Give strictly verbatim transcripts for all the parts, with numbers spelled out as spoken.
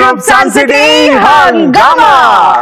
Group Sun City Hungama.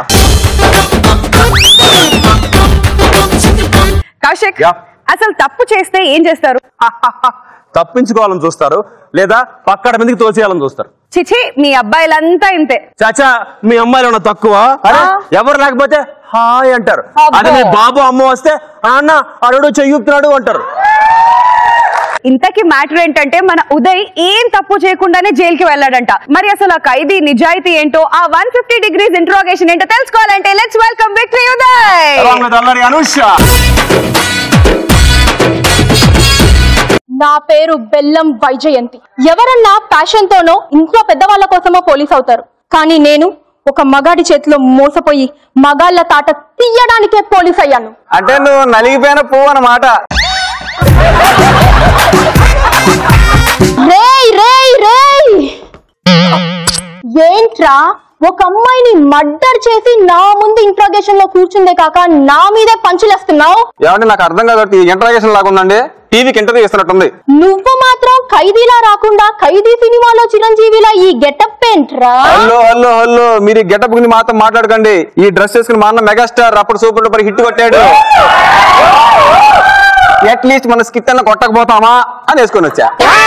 Kaushik, అసలు తప్పు చేస్తే ఏం చేస్తారు? తప్పించుకోవాలని చూస్తారు, లేదా పక్కడ మీదకి తోసేయాలని చూస్తారు. చిచి, మీ అబ్బాయిలంతా ఇంతే. చాచా, మీ అమ్మాయిలు ఉన్న తక్కువ? అరే, ఎవరు లేకపోతే హాయ్ అంటారు. అదే మీ బాబు అమ్మ వస్తే అన్న అరుడు చెయ్యుతున్నాడు అంటారు. ఇంతకీ మ్యాటర్ ఏంటంటే, మన ఉదయ్ ఏం తప్పు చేయకుండానే జైలుకి వెళ్ళాడంట. మరి అసలు ఆ ఖైదీ నిజాయితీ ఏంటో, ఆ వన్ ఫిఫ్టీ డిగ్రీస్ ఇంట్రోగేషన్ ఏంటో తెలుసుకోవాలంటే let's welcome victory Uday. Anusha. నా పేరు బెల్లం వైజయంతి. ఎవరన్నా ప్యాషన్ తోనో ఇంట్లో పెద్దవాళ్ళ కోసమో పోలీస్ అవుతారు, కానీ నేను ఒక మగాడి చేతిలో మోసపోయి మగాళ్ళ తాట తీయడానికే పోలీస్ అయ్యాను. అంటే నువ్వు నలిగిపోయిన పువ్వు అన్నమాట. రేయ్ రేయ్ రేయ్, ఏంట్రా ఒక అమ్మాయిని మర్డర్ చేసి నా ముందు ఇంట్రాగేషన్ లో కూర్చుందే కాక నా మీదే పంచులేస్తున్నావు? ఏమంటే నాకు అర్థం కాదు, ఇంట్రాగేషన్ లాగా ఉందండి. టీవీకి ఇంటర్వ్యూ ఇస్తున్నట్టుంది. నువ్వు మాత్రం ఖైదీలా రాకుండా ఖైదీ సినిమాలో చిరంజీవిలా ఈ గెటప్ ఏంట్రా? హలో హలో హలో, మీరు గెటప్ గురించి మాత్రం మాట్లాడకండి. ఈ డ్రెస్ వేసుకుని మా అన్న మెగాస్టార్ అప్పుడు సూపర్ డూపర్ హిట్ కొట్టాడు. అట్లీస్ట్ మన స్కిట్ అన్న కొట్టకపోతామా అని వేసుకొని వచ్చా.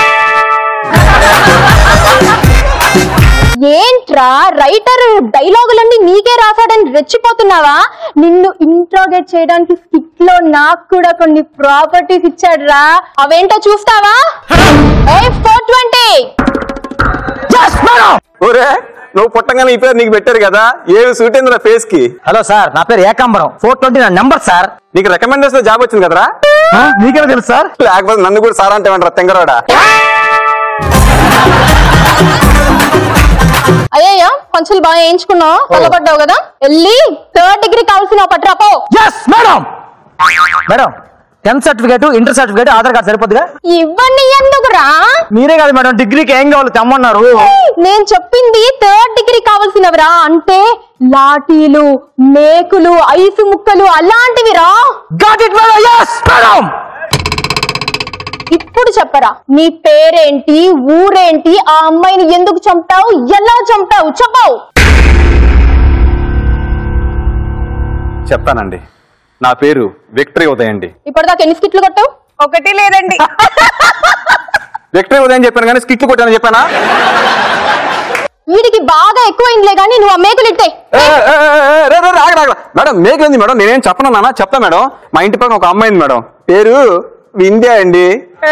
ఏంట్రా రైటర్ డైలాగులన్నీ నీకే రాసాడని రెచ్చిపోతున్నావా? నిన్ను ఇంట్రాగేట్ చేయడానికి స్కిట్ లో నాకు కూడా కొన్ని ప్రాపర్టీస్ ఇచ్చాడు రా, అవేంటో చూస్తావా? Four twenty. ఓరే, నువ్వు పుట్టగానే ఈ పేరు నీకు పెట్టారు కదా, ఏమి సూట్ అయింది నా ఫేస్ కి. హలో సార్, నా పేరు ఏకాంబరం. ఫోర్ ట్వంటీ నా నెంబర్ సార్. నీకు రికమెండేషన్ జాబ్ వచ్చింది కదరా? మీకేమో తెలుసు సార్? లేకపోతే నన్ను కూడా సార్ అంటే అంటారా తెంగరాడా? అయ్యా, పంచులు బాగా వేయించుకున్నావు, తలపడ్డావు కదా, వెళ్ళి థర్డ్ డిగ్రీ కావాల్సిన పట్రాపో. Madam madam tenth certificate, inter certificate, Aadhaar card సరిపోద్దుగా? ఇవన్నీ ఎందుకురా? మీరే కాదు మేడం డిగ్రీకి ఏం కావాలి తెమ్మన్నారు. నేను చెప్పింది థర్డ్ డిగ్రీ కావాల్సినవిరా, అంటే లాఠీలు, మేకులు, ఐసు ముక్కలు అలాంటివి రా. Got it madam. yes madam. ఇప్పుడు చెప్పరా, నీ పేరేంటి, ఊరేంటి, ఆ అమ్మాయిని ఎందుకు చంపావు, ఎలా చంపావు, చెప్పావు. చెప్తానండి. నా పేరు విక్టరీ ఉదయ్ అండి. ఇప్పటిదాకా ఎన్ని స్కిట్లు కొట్టావు? ఒకటి లేదండి. విక్టరీ ఉదయ్ అని చెప్పాను కానీ స్కిట్లు కొట్టానని చెప్పానా? వీడికి బాగా ఎక్కువైందిలే కానీ నువ్వు ఆ మేకులు ఇట్టే. మేడం మేకలింది మేడం, నేనేం చెప్పను నాన్న. చెప్తా మేడం. మా ఇంటి పక్కన ఒక అమ్మాయింది మేడం, పేరు వింధ్య అండి.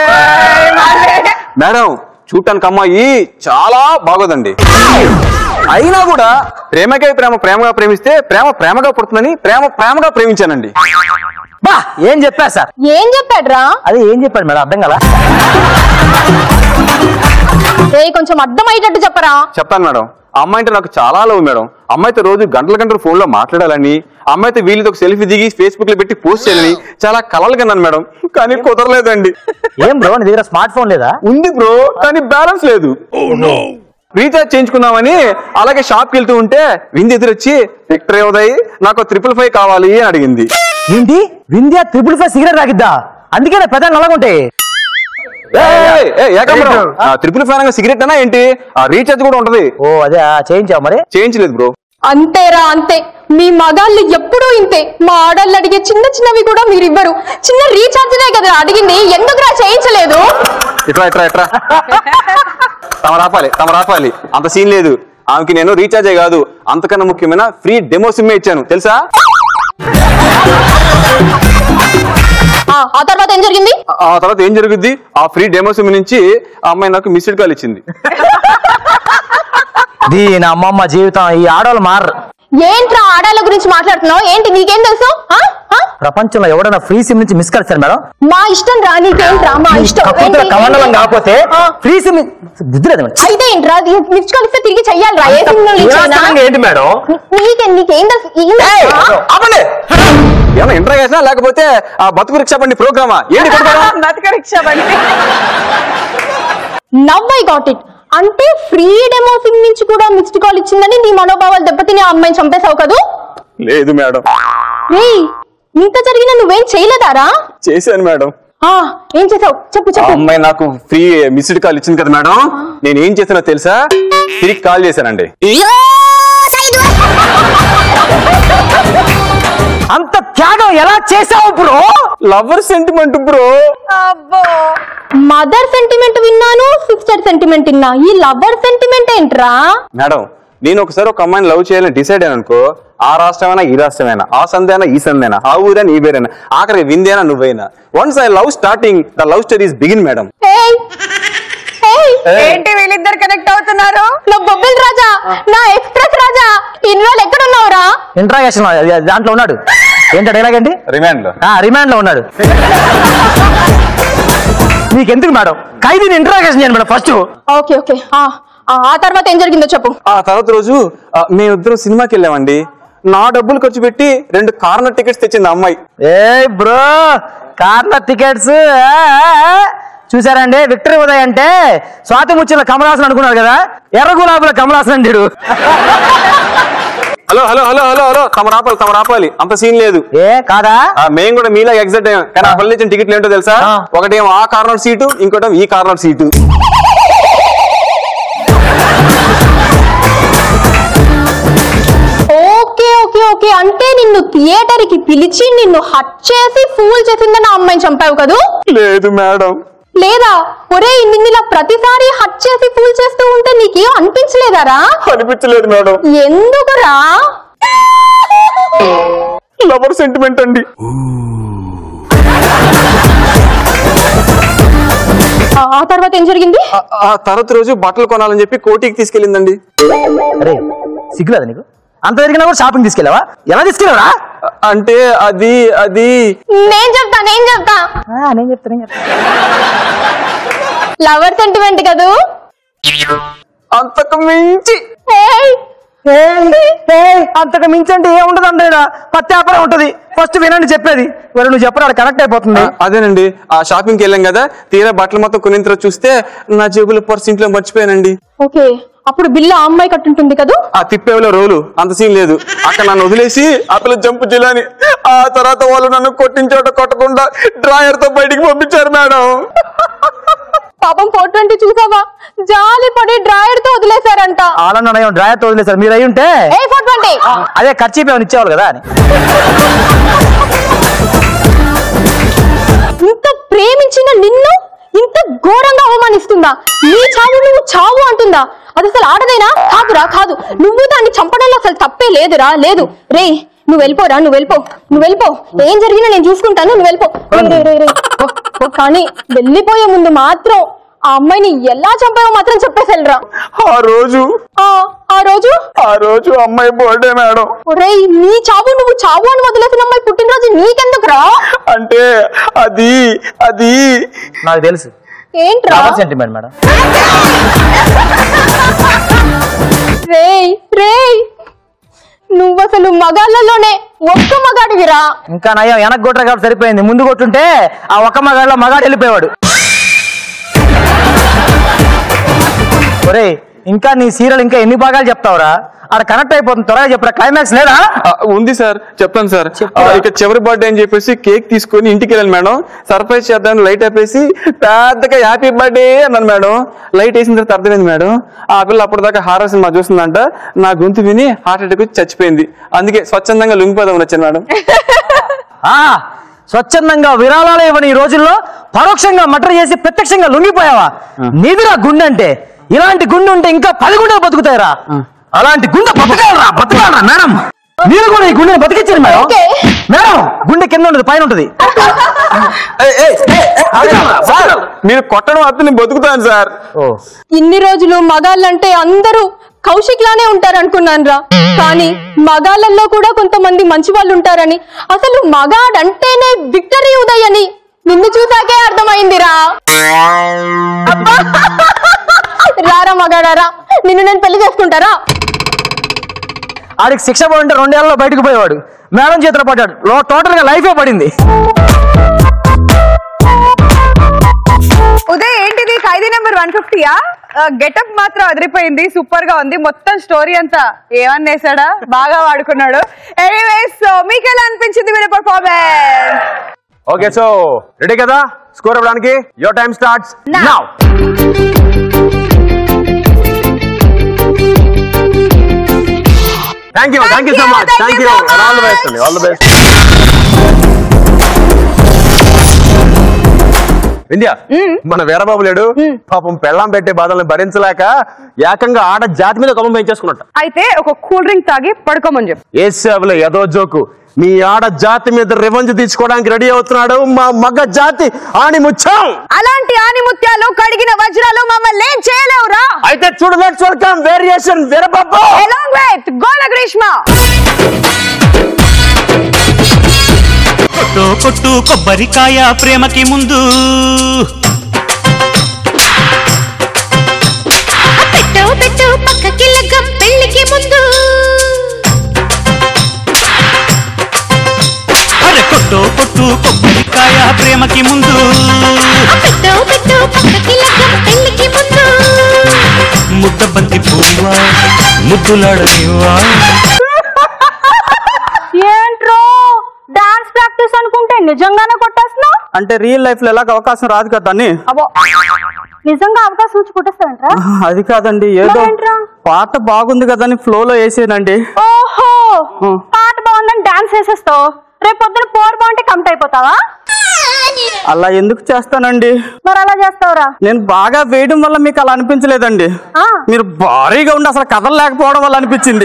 మేడం చూడటానికి అమ్మాయి చాలా బాగోదండి, అయినా కూడా ప్రేమకే ప్రేమ ప్రేమగా ప్రేమిస్తే ప్రేమ ప్రేమగా పుడుతుందని ప్రేమ ప్రేమగా ప్రేమించానండి. బా ఏం చెప్పారు సార్? ఏం చెప్పాడ్రా? అది ఏం చెప్పాడు మేడం, అర్థం కదా? ఏ కొంచెం అర్థమయ్యేటట్టు చెప్పరా. చెప్తాను మేడం. అమ్మాయి అంటే నాకు చాలా లవ్ మేడం. అమ్మాయితో రోజు గంటల గంటలు ఫోన్ లో మాట్లాడాలని, అమ్మాయితో వీళ్ళతో ఒక సెల్ఫీ దిగి ఫేస్బుక్ లో పెట్టి పోస్ట్ చేయాలని చాలా కలలు కన్నాను మేడం, కానీ కుదరలేదండి. ఏం బ్రో, నీ దగ్గర స్మార్ట్ ఫోన్ లేదా? ఉంది బ్రో, కానీ బ్యాలెన్స్ లేదు. రీఛార్జ్ చేయించుకుందామని అలాగే షాప్ కి వెళ్తూ ఉంటే వింధ్య ఎదురొచ్చి విక్టరీ ఉదయ్ నాకు ట్రిపుల్ ఫైవ్ కావాలి అని అడిగింది. ఏంటి, వింధ్య ట్రిపుల్ ఫైవ్ సిగరెట్ రాగిద్దా? అందుకే నా పెద్ద నల్లగుంటాయి. ట్రిపుల్ ఫైవ్ అనగా సిగరెట్ అనా ఏంటి? ఆ రీఛార్జ్ కూడా ఉంటది. ఓ అదే చేయించావు మరి? చేయించలేదు బ్రో. అంతేరా అంతే, మీ మగాళ్ళు ఎప్పుడూ ఇంతే. మా ఆడళ్ళు అడిగే చిన్న చిన్నవి కూడా మీరు ఇవ్వరు. చిన్న రీఛార్జ్నే కదా అడిగింది, ఎందుకురా చేయించలేదు? ఇట్రా ఇట్రా ఇట్రా తమ రాపాలి తమ రాపాలి అంత సీన్ లేదు. ఆమెకి నేను రీఛార్జే కాదు, అంతకన్నా ముఖ్యమైన ఫ్రీ డెమో సిమ్ ఇచ్చాను తెలుసా? ఆ తర్వాత ఏం జరిగింది? ఆ తర్వాత ఏం జరుగుద్ది, ఆ ఫ్రీ డెమో సిమ్ నుంచి ఆ అమ్మాయి నాకు మిస్డ్ కాల్ ఇచ్చింది. దీని అమ్మమ్మ జీవితం, ఈ ఆడవాళ్ళు మారు. ఏంట్రా ఆడాళ్ళ గురించి మాట్లాడుతున్నావు? ఏంటి నీకేం తెలుసు? ప్రపంచంలో ఎవడైనా ఫ్రీ సిమ్ నుంచి మిస్ కాల్ మేడం? మా ఇష్టం రా, నీకేంట్రా మా ఇష్టం. కమండలం కాకపోతే ఫ్రీ సిమ్ బుద్ధిలేదు. అయితే ఏంట్రా మిస్ కాల్ ఇస్తే తిరిగి చెయ్యాలిరా. ఏ సిమ్ ఏంటి మేడం? నీకే నీకేం తెలుసు? ఏమన్నా ఇంట్రాగేషనా లేకపోతే ఆ బతుకు రిక్షా బండి ప్రోగ్రామా ఏంటి? బతుకు రిక్షా బండి. Now I got it. అంటే ఫ్రీ డెమో సిమ్ నుంచి కూడా మిస్డ్ కాల్ ఇచ్చిందని నీ మనోభావాలు దెబ్బతిని ఆ అమ్మాయిని చంపేశావు కదూ? లేదు మేడం. ఇంత జరిగినా నువ్వేం చేయలేదారా? చేశాను మేడం. ఆ ఏం చేసావు చెప్పు ఆ చెప్పు. అమ్మాయి నాకు ఫ్రీ మిస్డ్ కాల్ ఇచ్చింది కదా మేడం, నేను ఏం చేసానో తెలుసా? తిరిగి కాల్ చేశానండి. అంత త్యాగం ఎలా చేసావు బ్రో? Lover sentiment bro. అబ్బో మదర్ సెంటిమెంట్ విన్నాను, సిస్టర్ సెంటిమెంట్ విన్నా, ఈ లవర్ సెంటిమెంట్ ఏంట్రా? మేడం నేను ఒకసారి ఒక అమ్మాయిని లవ్ చేయాలని డిసైడ్ అయ్యాను అనుకో, ఆ రాష్ట్రమైనా ఈ రాష్ట్రమైనా, ఆ సందేనా ఈ సందేనా, ఆ ఊరైనా ఈ పేరైనా, ఆఖరికి విందేనా నువ్వైనా, once I love starting the love stories begin madam. ఏయ్, ఏయ్, ఏంటి వీళ్ళిద్దరు కనెక్ట్ అవుతున్నారు? నా బొబ్బిల్ రాజా, నా ఎక్స్ప్రెస్ రాజా, ఇన్ని రోజులు ఎక్కడ ఉన్నావురా? ఇంట్రాగేషన్ దాంట్లో ఉన్నాడు. ఏంటో డైలాగ్ ఏంటి? రిమాండ్ లో. రిమాండ్ లో ఉన్నాడు. నీకెందుకు మేడం ఖైదీని ఇంట్రాగేషన్ చేయండి మేడం ఫస్ట్. ఓకే ఓకే ఆ ఆ తర్వాత ఏం జరిగిందో చెప్పు. ఆ తర్వాత రోజు ఆ, మేమిద్దరం సినిమాకి వెళ్ళామండి. నా డబ్బులు ఖర్చు పెట్టి రెండు కార్నర్ టికెట్స్ తెచ్చింది ఆ అమ్మాయి. ఏ బ్రో కార్నర్ టికెట్స్ చూసారండి? విక్టరీ ఉదయ్ అంటే స్వాతి ముచ్చుల కమలాసన్ అనుకున్నారు కదా, ఎర్ర గులాబుల కమలాసన్ అండి. Hello hello hello hello hello తమ రాపాలి తమ రాపాలి అంత సీన్ లేదు. ఏ కాదా? ఆ, మేము కూడా మీలా ఎగ్జాక్ట్ అయ్యాం. కానీ ఆ పల్లె ఇచ్చిన టికెట్లు ఏంటో తెలుసా? ఒకటేమో ఆ కార్నర్ సీటు, ఇంకోటేమో ఈ corner seat. Okay okay okay అంటే నిన్ను థియేటర్ కి పిలిచి నిన్ను హట్ చేసి ఫూల్ చేసిందని ఆ అమ్మాయిని చంపావు కదూ? లేదు మేడం. లేదా? ఒరే నిన్నులా ప్రతిసారి హట్ చేసి ఫూల్ చేస్తూ ఉంటే నీకేం అనిపించలేదారా? అనిపించలేదు మేడం. ఎందుకురా? లవర్ సెంటిమెంట్ అండి. ఆ తర్వాత ఏం జరిగింది? ఆ- ఆ తర్వాత రోజు బట్టలు కొనాలని చెప్పి కోటికి తీసుకెళ్ళిందండి. అరే సిగ్గులేదా నీకు? అంత జరిగినా కూడా షాపింగ్ తీసుకెళ్ళావా? ఎలా తీసుకెళ్ళావా? అంటే అది అది నేను చెప్తా నేను చెప్తా నేను చెప్తా నేను చెప్తా లవర్ సెంటిమెంట్ కదూ? అంతకు మించి. ఏయ్, అంతకు మించి అంటే ఏముంటది అంటే పత్తి ఆపరే ఉంటది. ఫస్ట్ వినండి చెప్పేది, మరి నువ్వు చెప్పరా కనెక్ట్ అయిపోతుంది. ఆ, అదేనండి ఆ షాపింగ్కి వెళ్ళాం కదా, తీరా బట్టలు మొత్తం కొనిన తర్వాత చూస్తే నా జేబులో పర్స్ ఇంట్లో మర్చిపోయానండి. ఓకే అప్పుడు బిల్లు ఆ అమ్మాయి కట్టుంటుంది కదూ? ఆ తిప్పేవలో రోలు అంత సీన్ లేదు. అక్కడ నన్ను వదిలేసి ఆ పిల్ల జంపు జిల్లాని ఆ తర్వాత వాళ్ళు నన్ను కొట్టించోట కొట్టకుండా డ్రాయర్ తో బయటికి పంపించారు మేడం. పాపం ఫోర్ ట్వంటీ చూసావా? జాలి పడి డ్రాయర్ తో వదిలేశారంట. ఆలన్న డ్రాయర్ తో వదిలేసారు. మీరు అయి ఉంటే ఏ ఫోర్ ట్వంటీ అదే ఖర్చు ఏమైనా ఇచ్చేవాళ్ళు కదా అని. ఇంత ప్రేమించిన నిన్ను ఇంత ఘోరంగా అవమానిస్తుందా? నీ చావు నువ్వు చావు అంటుందా? అది అసలు ఆడదేనా? కాదురా కాదు. నువ్వు దాన్ని చంపడంలో అసలు తప్పే లేదురా లేదు. రే నువ్వు వెళ్ళిపోరా, నువ్వు వెళ్ళిపో, నువ్వు వెళ్ళిపో. ఏం జరిగినా నేను చూసుకుంటాను, నువ్వు వెళ్ళిపో. రే, రే, రే, రే. ఓ, ఓ, కానీ వెళ్ళిపోయే ముందు మాత్రం ఆ అమ్మాయిని ఎలా చంపావో మాత్రం చెప్పేసి వెళ్ళరా. ఆ రోజు ఆ ఆ రోజు ఆ రోజు అమ్మాయి బర్త్డే మేడం. ఒరేయ్ నీ చావు నువ్వు చావు అని వదిలేసిన అమ్మాయి పుట్టినరోజు నీకెందుకురా? అంటే అది అది నాకు తెలుసు ఏంట్రా? Sentiment madam. రేయ్ రేయ్ నువ్వు అసలు మగాళ్ళలోనే ఒక్క మగాడివిరా. ఇంకా నయ్యం వెనక్కి కొట్టరు కాబట్టి సరిపోయింది. ముందు కొట్టుంటే ఆ ఒక్క మగాడిలో మగాడు వెళ్ళిపోయాడు. ఒరే ఇంకా నీ సీరియల్ ఇంకా ఎన్ని భాగాలు చెప్తావురా? ఆడ కనెక్ట్ అయిపోతుంది, త్వరగా చెప్పరా. క్లైమాక్స్ లేదా? ఆ, ఉంది సార్ చెప్తాను సార్. ఆ, ఇక చివరి బర్త్డే అని చెప్పేసి కేక్ తీసుకొని ఇంటికి వెళ్ళాను మేడం. సర్ప్రైజ్ చేద్దామని లైట్ ఆపేసి పెద్దగా హ్యాపీ బర్త్డే అన్నాను మేడం. లైట్ వేసిన తర్వాత అర్థమైంది మేడం ఆ పిల్ల అప్పటిదాకా హారర్ సినిమా చూస్తుందంట. నా గొంతు విని హార్ట్ అటాక్ వచ్చి చచ్చిపోయింది. అందుకే స్వచ్ఛందంగా లొంగిపోదామని వచ్చాను మేడం. ఆ స్వచ్ఛందంగా విరాళాలు ఇవ్వని ఈ రోజుల్లో పరోక్షంగా మటర్ చేసి ప్రత్యక్షంగా లొంగిపోయావా? నీదిరా గుండె అంటే. ఇలాంటి గుండె ఉంటే ఇంకా పది గుండెలు బతుకుతాయిరా. అలాంటి గుండె బతకాలరా బతకాలరా మేడం. మీరు కూడా ఈ గుండెని బతికించారు మేడం. మేడం గుండె కింద ఉంటుంది పైన ఉంటుంది. మీరు కొట్టడం అతన్ని బతుకుతాను సార్. ఇన్ని రోజులు మగాళ్ళంటే అందరూ కౌశిక్ లానే ఉంటారు అనుకున్నాను రా. కానీ మగాళ్ళల్లో కూడా కొంతమంది మంచి వాళ్ళు ఉంటారని, అసలు మగాడంటేనే విక్టరీ ఉదయ్ అని నిన్ను చూసాకే అర్థమైందిరా. రారా మగాడారా, నిన్ను నేను పెళ్లి చేసుకుంటారా? ఆడికి శిక్ష పడుంటే రెండేళ్లలో బయటకు పోయేవాడు. మేడం చేతిలో పడ్డాడు, టోటల్ గా లైఫే పడింది. ఉదయ్ ఏంటిది ఖైదీ నెంబర్ వన్ ఫిఫ్టీయా? గెటప్ మాత్రం అదిరిపోయింది, సూపర్ గా ఉంది. మొత్తం స్టోరీ అంతా ఏమన్నేసాడా, బాగా వాడుకున్నాడు. ఎనీవేస్ మీకు ఎలా అనిపించింది వీళ్ళ పర్ఫార్మెన్స్? ఓకే సో రెడీ కదా స్కోర్ ఇవ్వడానికి? Your time starts now. Thank you thank you so much thank you all the best అండి ఆల్ ది బెస్ట్. వింధ్య మన వీరబాబు లేడు పాపం పెళ్ళాం పెట్టే బాధల్ని భరించలేక ఏకంగా ఆడ జాతి మీద కోపం పెంచేసుకున్నట్ట. అయితే ఒక కూల్ డ్రింక్ తాగి పడుకోమని చెప్పు. ఏసేవలే ఏదో జోకు. మీ ఆడ జాతి మీద రివెంజ్ తీసుకోవడానికి రెడీ అవుతున్నాడు మా మగ జాతి ఆణిముత్యం. అలాంటి ఆణిముత్యాలు కడిగిన వజ్రాలు మమ్మల్ని ఏం చేయలేవురా. అయితే చూడు let's welcome variation Veerababu along with గోల గ్రీష్మ. కొట్టు కొట్టు కొబ్బరికాయ ప్రేమకి ముందు, పెట్టు పెట్టు పక్కకి లగ్గం పెళ్లికి ముందు, అరే కొట్టు కొట్టు కొబ్బరికాయ ప్రేమకి ముందు, పెట్టు పెట్టు పక్కకి లగ్గం పెళ్లికి ముందు, ముద్ద బంతి పువ్వా ముద్దులాడనివ్వా. ఏంట్రో డాన్స్ ప్రాక్టీస్ అనుకుంటే నిజంగానే కొట్టేస్తున్నావు? అంటే రియల్ లైఫ్ లో ఎలాగ అవకాశం రాదు కదా అని. అబ్బో నిజంగా అవకాశం వచ్చి కొట్టేస్తావంట్రా? అది కాదండి, ఏదో మరేంట్రా? పాట బాగుంది కదా అని ఫ్లో లో వేసేనండి. ఓహో పాట బాగుందని డాన్స్ వేసేస్తావు, రేపు పొద్దున పోర్ బాగుంటే కమిట్ అయిపోతావా? అలా ఎందుకు చేస్తానండి? మరి అలా చేస్తావురా? నేను బాగా వేయడం వల్ల మీకు అలా అనిపించలేదండి, ఆ. మీరు భారీగా ఉండి అసలు కథలు లేకపోవడం వల్ల అనిపించింది.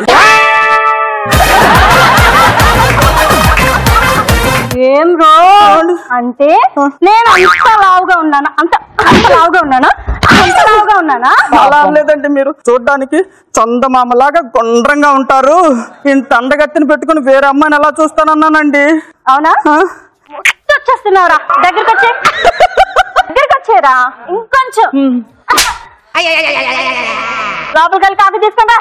ఏం రో అంటే నేను అంత లావుగా ఉన్నానా? అంత అంత లావుగా ఉన్నానా? అంత లావుగా ఉన్నానా? అలా లేదండి, మీరు చూడ్డానికి చందమామలాగా గుండ్రంగా ఉంటారు. ఇంత అండగత్తిని పెట్టుకుని వేరే అమ్మాయిని ఎలా చూస్తానన్నానండి. అవునా? వచ్చేస్తున్నావురా, దగ్గరికి వచ్చే దగ్గరికి వచ్చేరా ఇంకొంచెం లోపలికి వెళ్ళి కాఫీ తీసుకుంటా.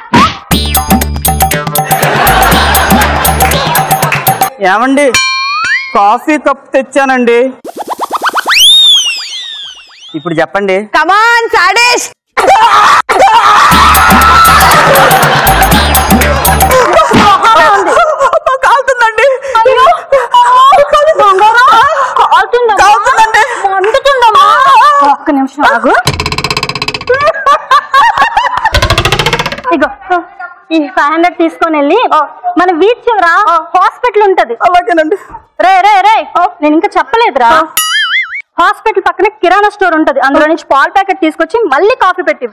ఏమండి కాఫీ కప్ తెచ్చానండి, ఇప్పుడు చెప్పండి. కమాన్ సాడేష్. కాలుతుందండి, కాలుతుందండి, మండుతుందమ్మా. ఒక్క నిమిషం ఆగు. ఇగో ఈ ఫైవ్ హండ్రెడ్ తీసుకొని వెళ్ళి మన వీధి చివర హాస్పిటల్ ఉంటది. అలాగేనండి. రే రే రే నేను ఇంకా చెప్పలేదురా, హాస్పిటల్ పక్కనే కిరాణా స్టోర్ ఉంటది, అందులో నుంచి పాల ప్యాకెట్ తీసుకొచ్చి మళ్ళీ కాఫీ పెట్టి.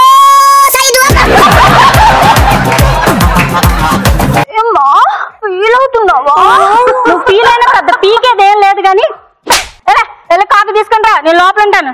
ఏమ్మా ఫీల్ అవుతున్నావా? నువ్వు ఫీల్ అయినా పెద్ద పీకేదేం లేదు గాని వెళ్ళి కాఫీ తీసుకుంటా, నేను లోపల ఉంటాను.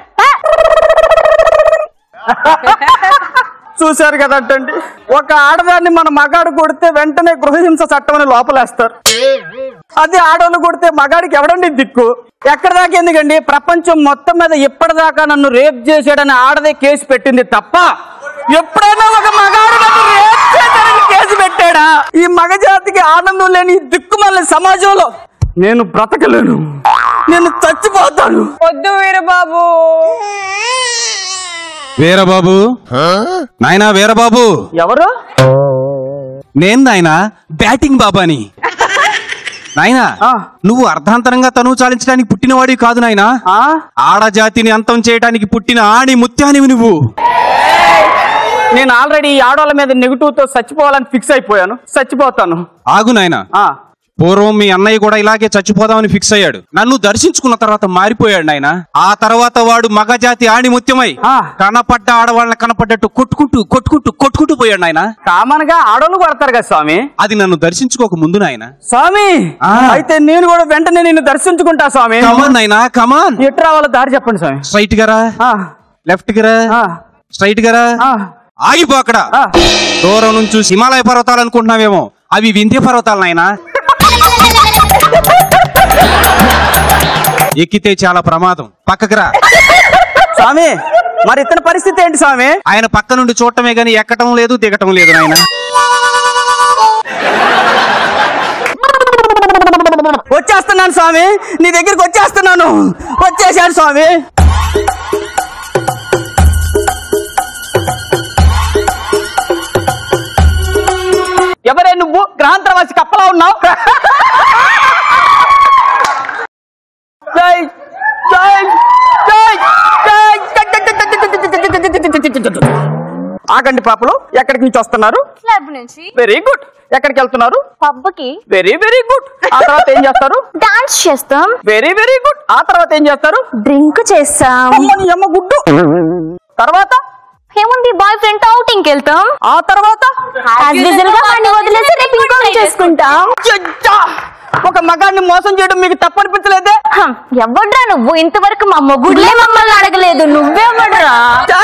చూశారు కదంటండి, ఒక ఆడదాన్ని మన మగాడు కొడితే వెంటనే గృహహింస చట్టం అని లోపలేస్తారు. అదే ఆడవాళ్ళు కొడితే మగాడికి ఎవడండి దిక్కు? ఎక్కడ దాకా ఎందుకండి, ప్రపంచం మొత్తం మీద ఇప్పటిదాకా నన్ను రేప్ చేసాడని ఆడదే కేసు పెట్టింది తప్ప ఎప్పుడైనా ఒక మగాడు నన్ను రేప్ చేశాడని కేసు పెట్టాడా? ఈ మగజాతికి ఆనందం లేని దిక్కుమాలిన సమాజంలో నేను బ్రతకలేను, నేను చచ్చిపోతాను. వద్దు వీరబాబు. వీరబాబు, నాయనా వీరబాబు. ఎవరు? నేను నాయనా బ్యాటింగ్ బాబాని. నాయనా నువ్వు అర్ధాంతరంగా తనువు చాలించడానికి పుట్టినవాడివి కాదు నాయనా, ఆడజాతిని అంతం చేయడానికి పుట్టిన ఆణి ముత్యానివి నువ్వు. నేను ఆల్రెడీ ఆడవాళ్ళ మీద నెగిటివ్ తో చచ్చిపోవాలని ఫిక్స్ అయిపోయాను, చచ్చిపోతాను. ఆగు నాయనా, పూర్వం మీ అన్నయ్య కూడా ఇలాగే చచ్చిపోదామని ఫిక్స్ అయ్యాడు. నన్ను దర్శించుకున్న తర్వాత మారిపోయాడు నాయన. ఆ తర్వాత వాడు మగజాతి ఆణి ముత్యమై కనపడ్డ ఆడవాళ్ళని కనపడ్డట్టు కొట్టుకుంటూ కొట్టుకుంటూ కొట్టుకుంటూ పోయాడు నాయన. కామన్ గా ఆడవాళ్ళు కొడతారు కదా స్వామి, అది నన్ను దర్శించుకోక ముందు నాయన. స్వామి అయితే నేను కూడా వెంటనే నిన్ను దర్శించుకుంటా స్వామి. కమాన్ నాయనా కమాన్. ఎట్రా వాళ్ళ దారి చెప్పండి స్వామి. స్ట్రైట్ గరా, లెఫ్ట్ గరా, స్ట్రైట్ గరా. ఆగిపో అక్కడ. దూరం నుంచి హిమాలయ పర్వతాలు అనుకుంటున్నావేమో, అవి వింధ్య పర్వతాలు నాయనా. ఎక్కితే చాలా ప్రమాదం, పక్కకి రా. స్వామి మరి ఇతని పరిస్థితి ఏంటి స్వామి? ఆయన పక్క నుండి చూడటమే గాని ఎక్కటం లేదు దిగటం లేదు నాయన. వచ్చేస్తున్నాను స్వామి, నీ దగ్గరికి వచ్చేస్తున్నాను. వచ్చేసాను స్వామి. ఎవరే నువ్వు? గ్రహాంతరవాసి కప్పలా ఉన్నావు. ఆగండి పాపలు, ఎక్కడికి నుంచి వస్తున్నారు? క్లబ్ నుంచి. Very good. ఎక్కడికి వెళ్తున్నారు? పబ్ కి. Very very good. ఆ తర్వాత ఏం చేస్తారు? డాన్స్ చేస్తాం. Very very good. ఆ తర్వాత ఏం చేస్తారు? డ్రింక్ చేస్తాం. అమ్మని అమ్మ గుడ్డు. తర్వాత ఏముంది, బాయ్ ఫ్రెండ్ తో అవుటింగ్ వెళ్తాం. ఆ తర్వాత యాజ్ యూజువల్ గా వాడిని వదిలేసి రేపు ఇంకోటి చేసుకుంటాం. అయ్యా! ఒక మగాన్ని మోసం చేయడం మీకు తప్పనిపించలేదే? ఎవడ్రా నువ్వు? ఇంతవరకు మా మొగుడులే మమ్మల్ని అడగలేదు, నువ్వేవడ్రా?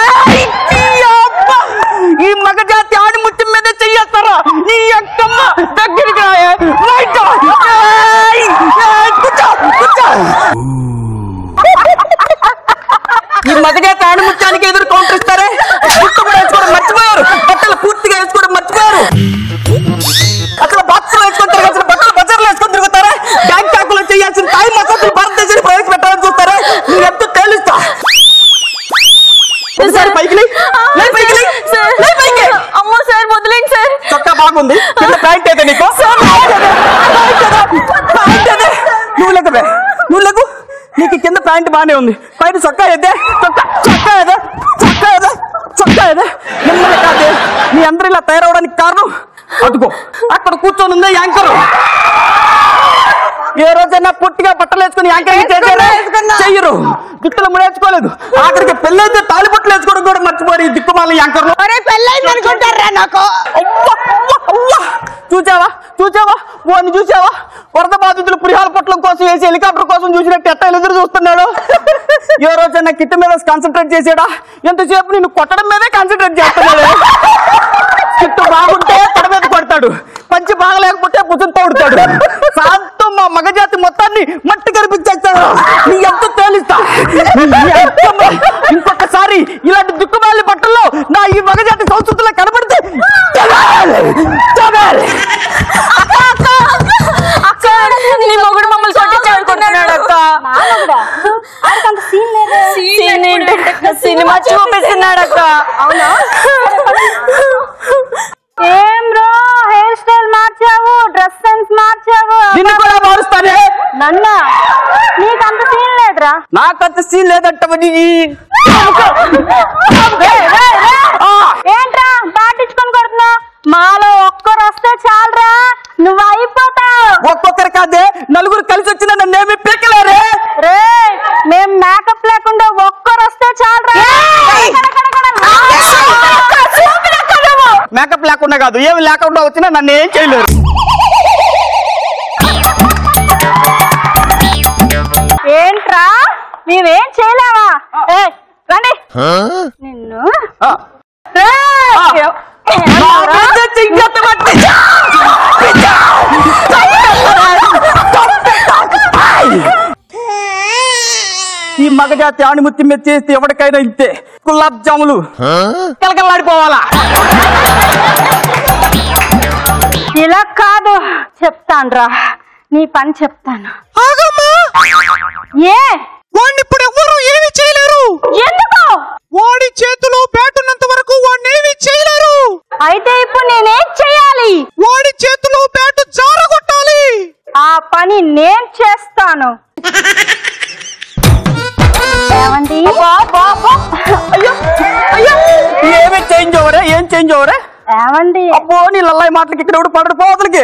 ఈ మగజాతి ఆడిముత్యం మీద చెయ్యేస్తారా? నీ అక్కమ్మ దగ్గరికి రాయే. రైట్. ఏయ్! ఏయ్! కూర్చో, కూర్చో. ఈ మగజాతి ఆడిముత్యానికి ఎదురు కౌంటర్ ఇస్తారే? గుర్తు కూడా వేసుకోవడం మర్చిపోయారు, బట్టలు పూర్తిగా వేసుకోవడం మర్చిపోయారు. అసలు బాక్సులు వేసుకొని తిరగాల్సిన బట్టలు బజార్లు వేసుకొని తిరుగుతారా? బ్యాంక్ బ్యాంకులో చేయాల్సిన తాయి మసాజులు భారతదేశాన్ని ప్రవేశపెట్టాలని చూస్తారా? నువ్వు ఎంతో తేలుస్తా. పైకి లే, లే పైకి లే, లే పైకి. అమ్మో సార్, వదిలేండి సార్. చొక్కా బాగుంది, కింద ప్యాంట్ అయితే నీకు. నువ్వు లేకబే, నువ్వు లేకు. నీకు కింద ప్యాంట్ బానే ఉంది, పైన చొక్కా అయితే చొక్కా చొక్కా ఏదే చొక్కా ఏదే చొక్కా ఏదే మిమ్మల్ని కాదే. మీ అందరూ ఇలా తయారవడానికి కారణం అదుకో అక్కడ కూర్చొని ఉందే యాంకర్. ఏ రోజైనా పుట్టిగా బట్టలు వేసుకుని యాంకరింగ్ చేశారా? చెయ్యరు. గుట్టలు ముడేసుకోలేదు. ఆఖరికి పెళ్ళైతే తాళి బట్టలు వేసుకోవడం కూడా మర్చిపోయి దిక్కుమాల యాంకర్లు. పెళ్ళైంది అనుకుంటారా నాకు? చూసావా చూసావా వాడిని చూసావా? వరద బాధితులు పురిహాల పొట్లం కోసం వేసి హెలికాప్టర్ కోసం చూసినట్టు ఎట్ట ఎదురు చూస్తున్నాడు. ఏ రోజైనా కిట్ మీద కాన్సన్ట్రేట్ చేసాడా? ఎంతసేపు నిన్ను కొట్టడం మీదే కాన్సన్ట్రేట్ చేస్తున్నాడు. కిట్టు బాగుంటే తడ మీద కొడతాడు, పంచి బాగలేకపోతే భుజం తోడుతాడు. సాంతం మా మగజాతి మొత్తాన్ని మట్టి కనిపించేస్తాడు. నీ ఎంత తేలిస్తా. ఇంకొకసారి ఇలాంటి దిక్కుమాలి బట్టల్లో నా ఈ మగజాతి సంస్కృతిలో కనబడితే నీ మొగుడు మమ్మల్ని కొట్టించాడుకుంటున్నాడు అక్క. సినిమా చూపిస్తున్నాడు అక్క. అవునా? ఏం బ్రో, హెయిర్ స్టైల్ మార్చావు, డ్రెస్ సెన్స్ మార్చావు. నిన్ను కూడా మారుస్తానే. నన్న నీకంత సీన్ లేదురా. నాకంత సీన్ లేదంట. ఏంట్రా పాటించుకొని కొడుతున్నా? మాలో ఒక్కరు వస్తే చాలరా, నువ్వు అయిపోతావు. ఒక్కొక్కరు కాదే, నలుగురు కలిసి వచ్చిన నన్నేమి పీకలేరే. రే మేం మేకప్ లేకుండా ఒక్కరు వస్తే చాలరా. మేకప్ లేకుండా కాదు, ఏమి లేకుండా వచ్చినా నన్ను ఏం చేయలేరు. ఏంట్రా మేమేం చేయలేవా? రండి నిన్ను. ఈ మగజాతి ఆణిముత్యం మీద చేస్తే ఎవరికైనా ఇంతే. గులాబ్ జాములు కలకలాడిపోవాలా? ఇలా కాదు, చెప్తాన్రా నీ పని చెప్తాను. ఏ వాడిని ఇప్పుడు ఎవ్వరూ ఏమి చేయలేరు. ఎందుకు? వాడి చేతిలో బ్యాటున్నంత వరకు వాడిని ఏమి చేయలేరు. అయితే ఇప్పుడు నేనేం చేయాలి? వాడి చేతిలో బ్యాటు జారగొట్టాలి. ఆ పని నేను చేస్తాను. ఏమండి? అయ్యో అయ్యో, ఏమి చేంజ్ ఓవరే, ఏం చేంజ్ ఓవరే? ఏమండి? అబ్బో నీ లల్లాయి మాటలకి ఇక్కడ ఎవడు పడడు పోతలకి.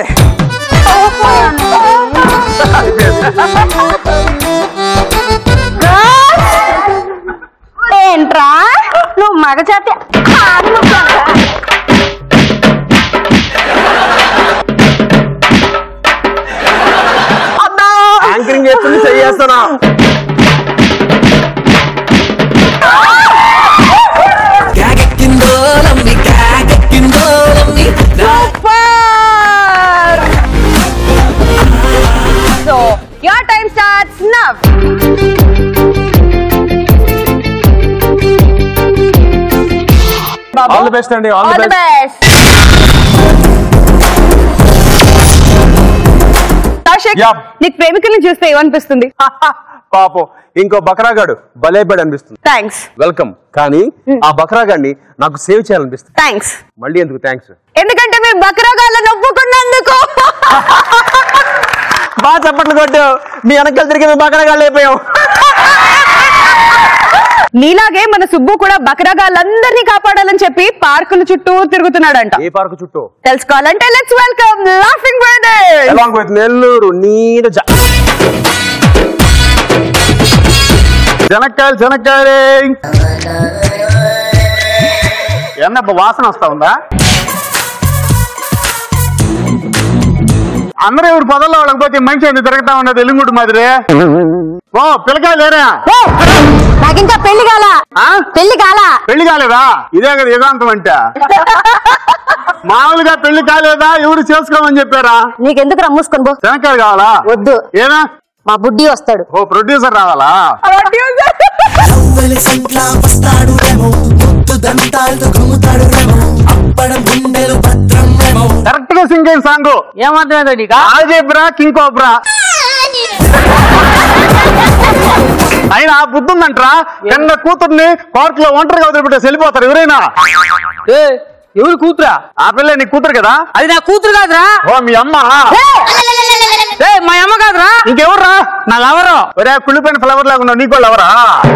ఏంట్రా నువ్వు మగజాతి యాంకరింగ్ చేస్తుంది, చెయ్యేస్తానా? So your time starts now. All the best అండి. All All the the best. best. Kaushik, Yeah. నీకు ప్రేమికుల్ని చూస్తే ఏమనిపిస్తుంది? పాపం ఇంకో బకరాగాడు భలేపడి అనిపిస్తుంది. Thanks welcome. కానీ ఆ బకరాగాడిని నాకు సేవ్ చేయాలనిపిస్తుంది. థ్యాంక్స్. మళ్ళీ ఎందుకు థ్యాంక్స్? ఎందుకంటే మీరు బకరాగాళ్ళని ఒప్పుకున్నందుకు. బాగా చప్పట్లు కొట్టావు. మీ వెనకాల తిరిగి మేము బకరాగాళ్ళు అయిపోయాం. నీలాగే మన సుబ్బు కూడా బకరగాళ్ళందరినీ కాపాడాలని చెప్పి పార్కుల చుట్టూ తిరుగుతున్నాడంట. ఏ పార్కు చుట్టూ తెలుసుకోవాలంటే let's welcome laughing brothers along with Nellore Neeraja. జనక్కాయలు జనక్కాయలే ఎన్నప్ప వాసన వస్తా ఉందా? అందరూ ఎవరు పొదల్లో వాళ్ళకపోతే మనిషి ఎందుకు తిరుగుతా ఉన్నది ఎల్లుంగుడు మాదిరి. ఓ పిల్లకాయలు లేరా? నాకు ఇంకా పెళ్లి కాల పెళ్లి కాల పెళ్లి కాలేదా? ఇదే కదా యుగాంతం అంటే. మామూలుగా పెళ్లి కాలేదా? ఎవరు చేసుకోమని చెప్పారా? నీకెందుకు రా మూసుకొని పో. శనక్కాయలు కావాలా? వద్దు. ఏనా? మా బుడ్డి వస్తాడు. ఓ ప్రొడ్యూసర్ రావాలా? కరెక్ట్ గా సింగ్ అయిన సాంగ్ ఏమర్థమైంది ఆల్జీబ్రా కింగ్ కోబ్రా. అయినా బుద్ధి ఉందంటరా? కన్న కూతుర్ని కోర్టు లో ఒంటరిగా వదిలిపెట్టేసి వెళ్ళిపోతారు ఎవరైనా? ఎవరు కూతురా? ఆ పిల్ల నీ కూతురు కదా? అది నా కూతురు కాదురా. ఓ మీ అమ్మ. మా అమ్మ కాదురా. ఇంకెవర్రా? నా లవరు. ఒరే కుళ్ళిపోయిన ఫ్లవర్ లాగా ఉన్నావు, నీకు లవరా?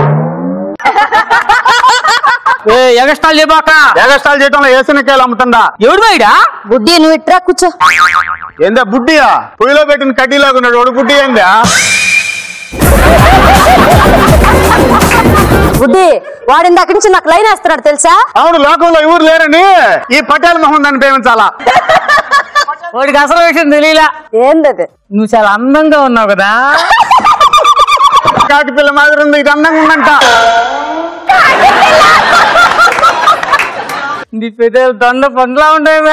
ఎగస్టాల్ చేయబాక. ఎగస్టాల్ చేయటంలో ఏసనకాయలు అమ్ముతుందా? ఎవడు బయడా? బుడ్డి నువ్వు ఇట్రా కూర్చో. ఏందా బుడ్డియా? పొయ్యిలో పెట్టిన కడ్డీలాగా ఉన్నాడు వాడు. బుడ్డి ఏందా? బుడ్డి వాడి ఇందాక నుంచి నాకు లైన్ వేస్తున్నాడు తెలుసా? అవును, లోకంలో ఎవరు లేరని ఈ పటేల్ మొహం దాన్ని ప్రేమించాలా? వాడికి అసలు విషయం తెలియలా. ఏందది? నువ్వు చాలా అందంగా ఉన్నావు కదా. కాకి పిల్ల మాదిరి ఉంది, ఇది అందంగా ఉందంట. నీ పెద్ద దొండ పండ్లా ఉండేవా?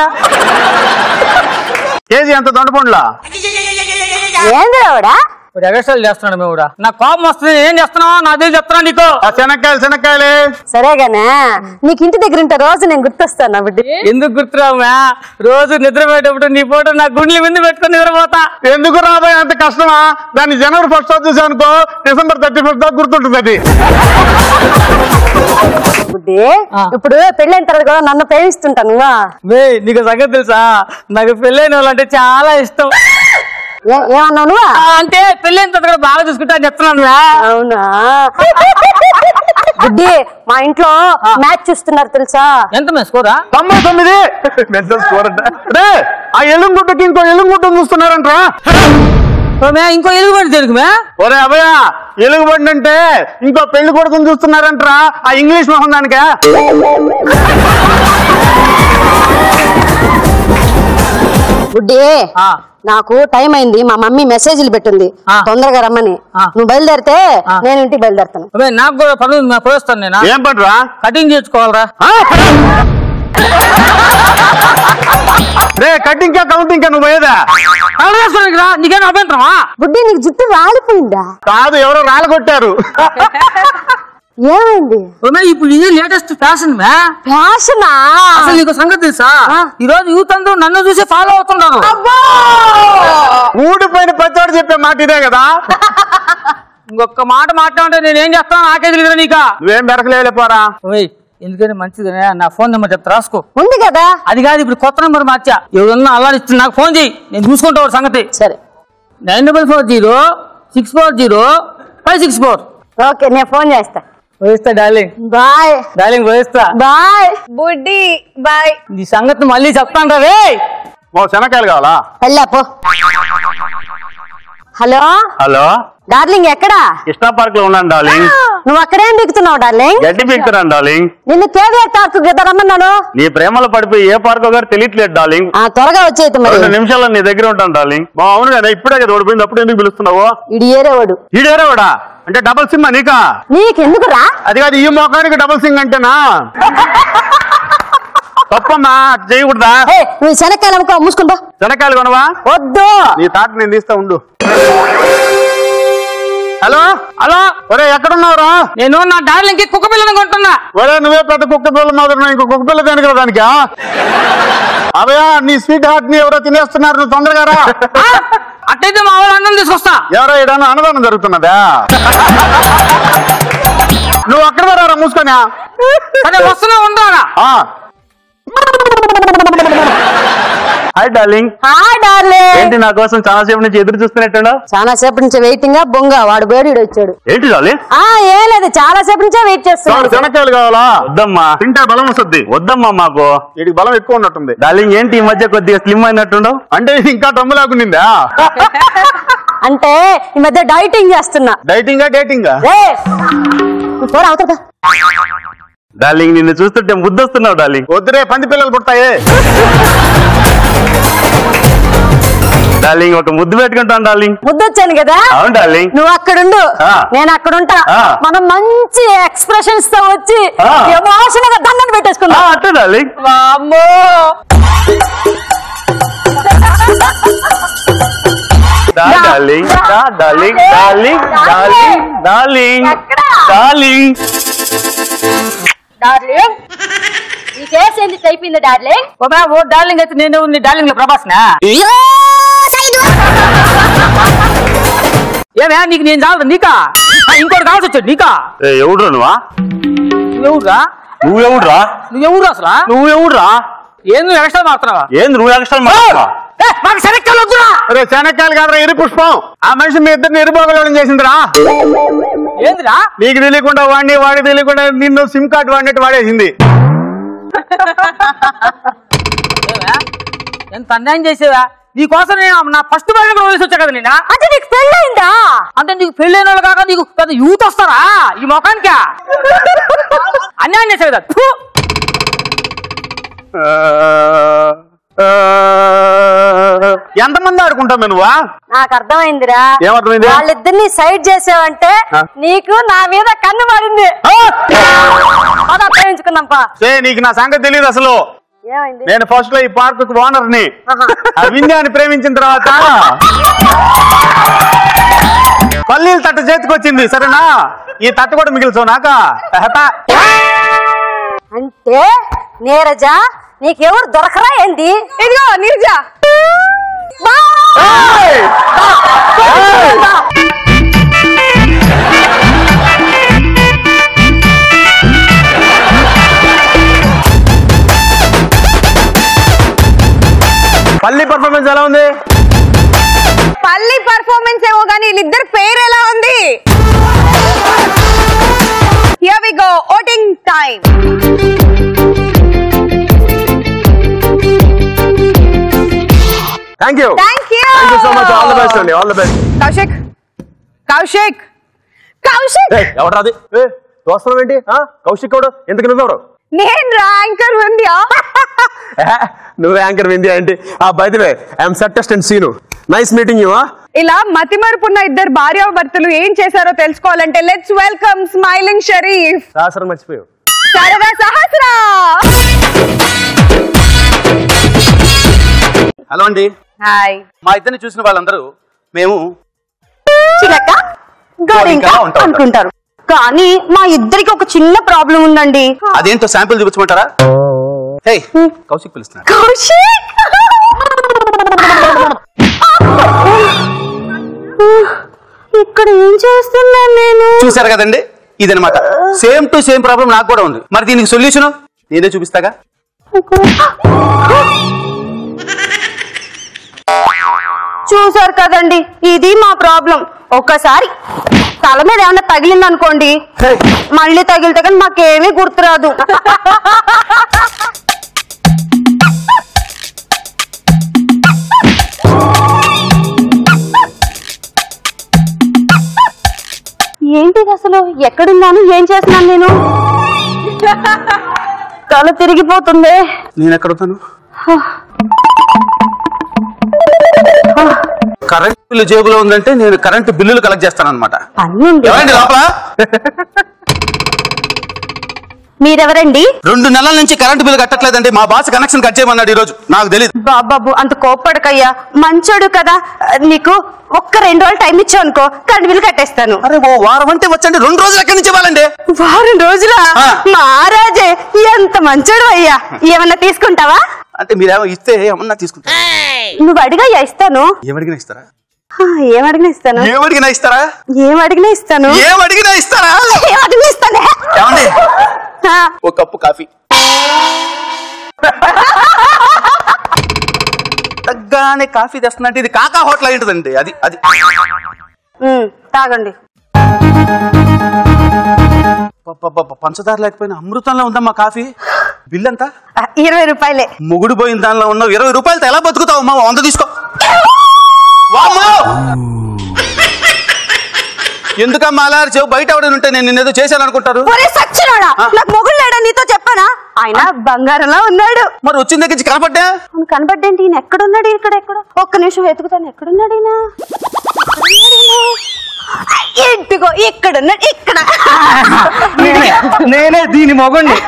కేజీ ఎంత దొండ పండ్లా? ఏంది రావడా? ఎగస్టాల్ చేస్తున్నాడు మేము కూడా. నా కోపం వస్తుంది. ఏం చేస్తున్నావు? నాదే చెప్తున్నా నీకు. శనక్కాయలు శనక్కాయలే సరేగానే నీకు ఇంటి దగ్గర ఉంటే రోజు నేను గుర్తొస్తాను బుడ్డి. ఎందుకు గుర్తురావా? రోజు నిద్రపోయేటప్పుడు నీ ఫోటో నా గుండెల మీద పెట్టుకుని నిద్రపోతా. ఎందుకు రాబోయే అంత కష్టమా? దాన్ని జనవరి ఫస్ట్ వచ్చేసి అనుకో, డిసెంబర్ థర్టీ ఫస్ట్ దాకా గుర్తుంటుంది అది. బుడ్డి ఇప్పుడు పెళ్ళైన తర్వాత కూడా నన్ను ప్రేమిస్తుంటాను. నీకు సంగతి తెలుసా? నాకు పెళ్ళైన వాళ్ళంటే చాలా ఇష్టం. ఏమన్నావు నువ్వు? అంటే పెళ్ళైన తర్వాత కూడా బాగా చూసుకుంటా అని చెప్తున్నాను. అవునా? బుడ్డి మా ఇంట్లో మ్యాచ్ చూస్తున్నారు తెలుసా? ఎంత మే స్కోరా? తొంభై తొమ్మిది. స్కోర్ అంటే ఆ ఎల్లుంగుడ్డకి ఇంకో ఎల్లుంగుడ్డ చూస్తున్నారంట్రా. ఇంకో ఎలుగుబంటి తెలుగు మే. ఒరే అభయ, ఎలుగుబండి అంటే ఇంకో పెళ్లి కొడుకుని చూస్తున్నారంట్రా. ఆ ఇంగ్లీష్ మొహం దానికా? బుడ్డి నాకు టైం అయింది, మా మమ్మీ మెసేజ్లు పెట్టింది తొందరగా రమ్మని. నువ్వు బయలుదేరితే నేను ఇంటికి బయలుదేరుతాను. నాకు కూడా పని పోస్తాను. నేను ఏం పనిరా? కటింగ్ చేసుకోవాలరా. రే కటింగ్ కౌంటింగ్ నువ్వు పోయేదా? నీకేం అభ్యంతరమా? బుడ్డి నీకు జుట్టు రాలిపోయిందా? కాదు, ఎవరో రాలగొట్టారు. ఏమైంది? ఇప్పుడు ఇది లేటెస్ట్ ఫ్యాషన్. ఫ్యాషనా? అసలు నీకు సంగతి తెలుసా? ఈ రోజు యూత్ అందరూ నన్ను చూసి ఫాలో అవుతున్నారు. ఊడిపోయిన పచ్చోడు చెప్పే మాట ఇదే కదా. ఇంకొక మాట మాట్లాడుంటే నేనేం చేస్తాను నాకే తెలియదు. నీకా నువ్వేం బెరకలేకపోరా. ఎందుకని మంచిది. నా ఫోన్ నెంబర్ చెప్తా, రాసుకో. ఉంది కదా? అది కాదు, ఇప్పుడు కొత్త నెంబర్ మార్చా. ఎవరన్నా అలా ఇచ్చి నాకు ఫోన్ చేయి, నేను చూసుకుంటా సంగతి. సరే. Nine double four zero six four zero five six four. Okay, నేను ఫోన్ చేస్తా. పోయిస్తా డార్లింగ్. బాయ్ డార్లింగ్, పోయిస్తా. బాయ్ బుడ్డి బాయ్. నీ సంగతి మళ్ళీ చెప్తాను రా. రే ఓ శనక్కాయలు కావాలా? వెళ్ళాపో. హలో హలో డార్లింగ్, ఎక్కడా? కృష్ణా పార్క్ లో ఉన్నాను డార్లింగ్. నువ్వు అక్కడేం దిగుతున్నావు డార్లింగ్? గడ్డి పీకుతున్నాను డార్లింగ్. నిన్ను కేవీఆర్ పార్క్ కదా రమ్మన్నాను. నీ ప్రేమలో పడిపోయి ఏ పార్క్ గారు తెలియట్లేదు డార్లింగ్. ఆ త్వరగా వచ్చేది మరి. రెండు నిమిషాల్లో నీ దగ్గర ఉంటాను డార్లింగ్. బా అవును కదా, ఇప్పుడే కదా ఓడిపోయింది, అప్పుడు ఎందుకు పిలుస్తున్నావు? ఇడి ఏరేవాడు. ఈడేరేవాడా? అంటే డబల్ సిమ్ నీకా? నీకెందుకు రా? అది కాదు, ఈ మోకానికి డబల్ సింగ్ అంటేనా? తప్పమ్మా, చేయకూడదా? నువ్వు శనక్కాయలు అమ్ముకో, మూసుకుంటా. శనక్కాయలు కొనవా? వద్దు. నీ తాట నేను తీస్తా ఉండు. హలో హలో, ఒరే ఎక్కడున్నావురా? నేను నా డార్లింగ్ కి కుక్క పిల్లని కొంటున్నా. ఒరే నువ్వే పెద్ద కుక్క పిల్ల మాదిరి, ఇంకో కుక్క పిల్ల దేనికి దానికి? అవయా నీ స్వీట్ హార్ట్ ని ఎవరో తినేస్తున్నారు, నువ్వు తొందరగా రా. అట్టయితే మా వాళ్ళు అన్నం తీసుకొస్తా. ఎవరో ఏడన్నా అన్నదానం జరుగుతున్నదా? నువ్వు అక్కడ రా మూసుకొనా? సరే వస్తున్నా, ఉంటారా? Hi darling. Hi darling. ఏంటి నా కోసం చాలా సేపు నుంచి ఎదురు చూస్తున్నట్టు? చాలా సేపు నుంచి వెయిటింగ్. బొంగ వాడు బేడీడు వచ్చాడు. ఏంటి డార్లింగ్? ఆ ఏం లేదు, చాలా సేపు నుంచే వెయిట్ చేస్తున్నాడు. శనక్కాయలు కావాలా? వద్దమ్మా. తింటే బలం వస్తుంది. వద్దమ్మా మాకు. వీడికి బలం ఎక్కువ ఉన్నట్టుంది. డార్లింగ్ ఏంటి ఈ మధ్య కొద్దిగా స్లిమ్ అయినట్టుండవు? అంటే ఇంకా టమ్ము లాగునిందా? అంటే ఈ మధ్య డైటింగ్ చేస్తున్నా. డైటింగా డేటింగా? అవుతుందా డార్లింగ్ నిన్ను చూస్తుంటే ముద్దొస్తున్నావు డార్లింగ్. వద్దురే, పంది పిల్లలు పుడతాయే. డార్లింగ్ ఒక ముద్దు పెట్టుకుంటాను డార్లింగ్. ముద్దొచ్చాను కదా. అవును డార్లింగ్. నువ్వు అక్కడుండు, ఆ. నేను అక్కడుంటా. ఆ. మనం మంచి ఎక్స్ప్రెషన్స్ తో వచ్చి ఆ. ఎమోషన్ గా దండం పెట్టేసుకుందాం. అట్లా డార్లింగ్. వామ్మో. Darling darling darling darling darling darling darling ఈ కేసు ఎందుకు అయిపోయింది డార్లింగ్? ఓ డార్లింగ్ అయితే నేను ఉంది డార్లింగ్ లో ప్రభాస్ నా ఏమే నీకు నేను చాలు నీకా ఇంకోటి కావాల్సి వచ్చాడు నీకా? ఎవడురా నువ్వా? నువ్వెవరురా? నువ్వెవడురా? నువ్వెవరు అసలు? నువ్వెవడురా? ఏం నువ్వు ఎక్స్ట్రా మారుతున్నావా? ఏంది నువ్వు ఎక్స్ట్రా మాట్లాడుతున్నావా? మాకు శనక్కాయలు వద్దురా. అరే శనక్కాయలు కాదురా, ఎరి పుష్పం. ఆ మనిషి మీ ఇద్దరిని ఎరుపోగలం చేసిందిరా. ఏందిరా? నీకు తెలియకుండా వాడిని, వాడికి తెలియకుండా నిన్ను సిమ్ కార్డు వాడినట్టు వాడేసింది. ఎంత అన్యాయం చేసేవా? నీకోసం నేను నా ఫస్ట్ బర్త్డే కూడా వదిలేసి వచ్చా కదా నేను. అంటే నీకు పెళ్ళయిందా? అంటే నీకు పెళ్ళైన వాళ్ళు కాక నీకు పెద్ద యూత్ వస్తారా ఈ ముఖానికి? అన్యాయం చేసావు కదా. ఫు! ఎంతమంది ఆడుకుంటావు నువ్వా? నాకు అర్థమైందిరా. ఏమర్థమైంది? వాళ్ళిద్దరిని సైడ్ చేసావంటే నీకు నా మీద కన్ను పడింది. అదా ప్రేమించుకున్నాంపా. సే నీకు నా సంగతి తెలియదు అసలు. ఏమైంది? నేను ఫస్ట్ లో ఈ పార్క్ ఓనర్ ని. ఆ వింధ్యాన్ని ప్రేమించిన తర్వాత పల్లీలు తట్టు చేతికి వచ్చింది. సరేనా? ఈ తట్టు కూడా మిగిల్చావు నాక. అంటే నీరజ నీకెవరు దొరకరా ఏంది? ఇదిగో నీరజ. పల్లి పర్ఫార్మెన్స్ ఎలా ఉంది? పల్లి పర్ఫార్మెన్స్ ఏమో కానీ వీళ్ళిద్దరు పేరు ఎలా ఉంది? Here we go, voting time. థ్యాంక్ యూ. Thank you. Thank you so much. All the best అండి. All the best. Kaushik Kaushik Kaushik ఎవరాది? దోస్తరం ఏంటి? కౌశిక్ కూడా ఎందుకు నువ్వెవరు? నేను యాంకర్ వింధ్యా. నువ్వు యాంకర్ వింధ్యా ఏంటి? ఆ బై ది వే ఐఎమ్ సట్టెస్ట్ and Seenu. Nice meeting you. ఇలా మతిమరుపున్న ఇద్దరు భార్యాభర్తలు ఏం చేశారో తెలుసుకోవాలంటే లెట్స్ వెల్కమ్ స్మైలింగ్ షరీఫ్. సహస్రం మర్చిపోయావు. సరదా సహస్రా. హలో అండి. హాయ్. మా ఇద్దరిని చూసిన వాళ్ళందరూ మేము చిలక గోరింక అనుకుంటారు, కానీ మా ఇద్దరికి ఒక చిన్న ప్రాబ్లం ఉందండి. అదేంటో శాంపిల్ చూపించమంటారా? హే కౌశిక్ పిలుస్తున్నారు. కౌశిక్ ఇక్కడ ఏం చేస్తున్నాను నేను? చూసారు కదండి, ఇదనమాట. సేమ్ టు సేమ్ ప్రాబ్లం నాకు కూడా ఉంది. మరి దీనికి సొల్యూషన్ నేనే చూపిస్తాగా. చూసారు కదండి, ఇది మా ప్రాబ్లం. ఒక్కసారి తల మీద ఏమన్నా తగిలింది అనుకోండి, మళ్ళీ తగిలితే కానీ మాకేమీ గుర్తురాదు. ఏంటిది అసలు? ఎక్కడున్నాను? ఏం చేస్తున్నాను నేను? తల తిరిగిపోతుంది. నేను ఎక్కడున్నాను? కరెంట్ బిల్లు జేబులో ఉందంటే నేను కరెంటు బిల్లులు కలెక్ట్ చేస్తాను అనమాట. లోపల మీరెవరండి? రెండు నెలల నుంచి కరెంటు బిల్లు కట్టట్లేదండి. మా బాస్ కనెక్షన్ కట్ చేయమన్నాడు ఈ రోజు. నాకు తెలియదు. బాబాబు అంత కోప్పడకయ్యా, మంచోడు కదా. నీకు ఒక్క రెండు రోజులు టైం ఇచ్చావు అనుకో, కరెంట్ బిల్లు కట్టేస్తాను. అరే ఓ వారం అంటే వచ్చండి, రెండు రోజులు ఎక్కడి నుంచి ఇవ్వాలండి? వారం రోజులా? మహారాజే ఎంత మంచోడు అయ్యా. ఏమన్నా తీసుకుంటావా? అంటే మీరేమో ఇస్తే ఏమన్నా తీసుకుంటా. నువ్వు అడిగా ఇస్తాను. ఏమడిగినా ఇస్తారా? ఏమడిగినా ఇస్తాను. ఏమడిగినా ఇస్తారా? ఏమడిగినా ఇస్తాను. ఏమడిగినా ఇస్తారా? ఏమడిగినా ఇస్తానే. ఏమండి? ఒక కప్పు కాఫీ. తగ్గానే కాఫీ తెస్తున్నట్టు ఇది కాకా హోటల్ అయింటుందండి. అది అది తాగండి. పంచదార లేకపోయినా అమృతంలో ఉందమ్మా కాఫీ. బిల్ ఎంత? ఇరవై రూపాయలే. మొగుడు పోయిన దానిలో ఉన్న ఇరవై రూపాయలతో ఎలా బతుకుతావు అమ్మా? వంద తీసుకో. ఎందుకమ్మా అలా చెవు? బయట ఎవడని ఉంటే నేను నిన్నేదో చేశాను అనుకుంటారు. నాకు మొగుడు లేడా నీతో చెప్పానా? ఆయన బంగారంలా ఉన్నాడు. మరి వచ్చిన దగ్గర నుంచి కనపడ్డా? కనపడ్డేంటి? ఈయన ఎక్కడున్నాడు? ఇక్కడ ఎక్కడ? ఒక్క నిమిషం వెతుకుతాను. ఎక్కడున్నాడు ఈయన? ఇంటిగో ఇక్కడున్నాడు. ఇక్కడ నేనే దీని మొగుణ్ణి.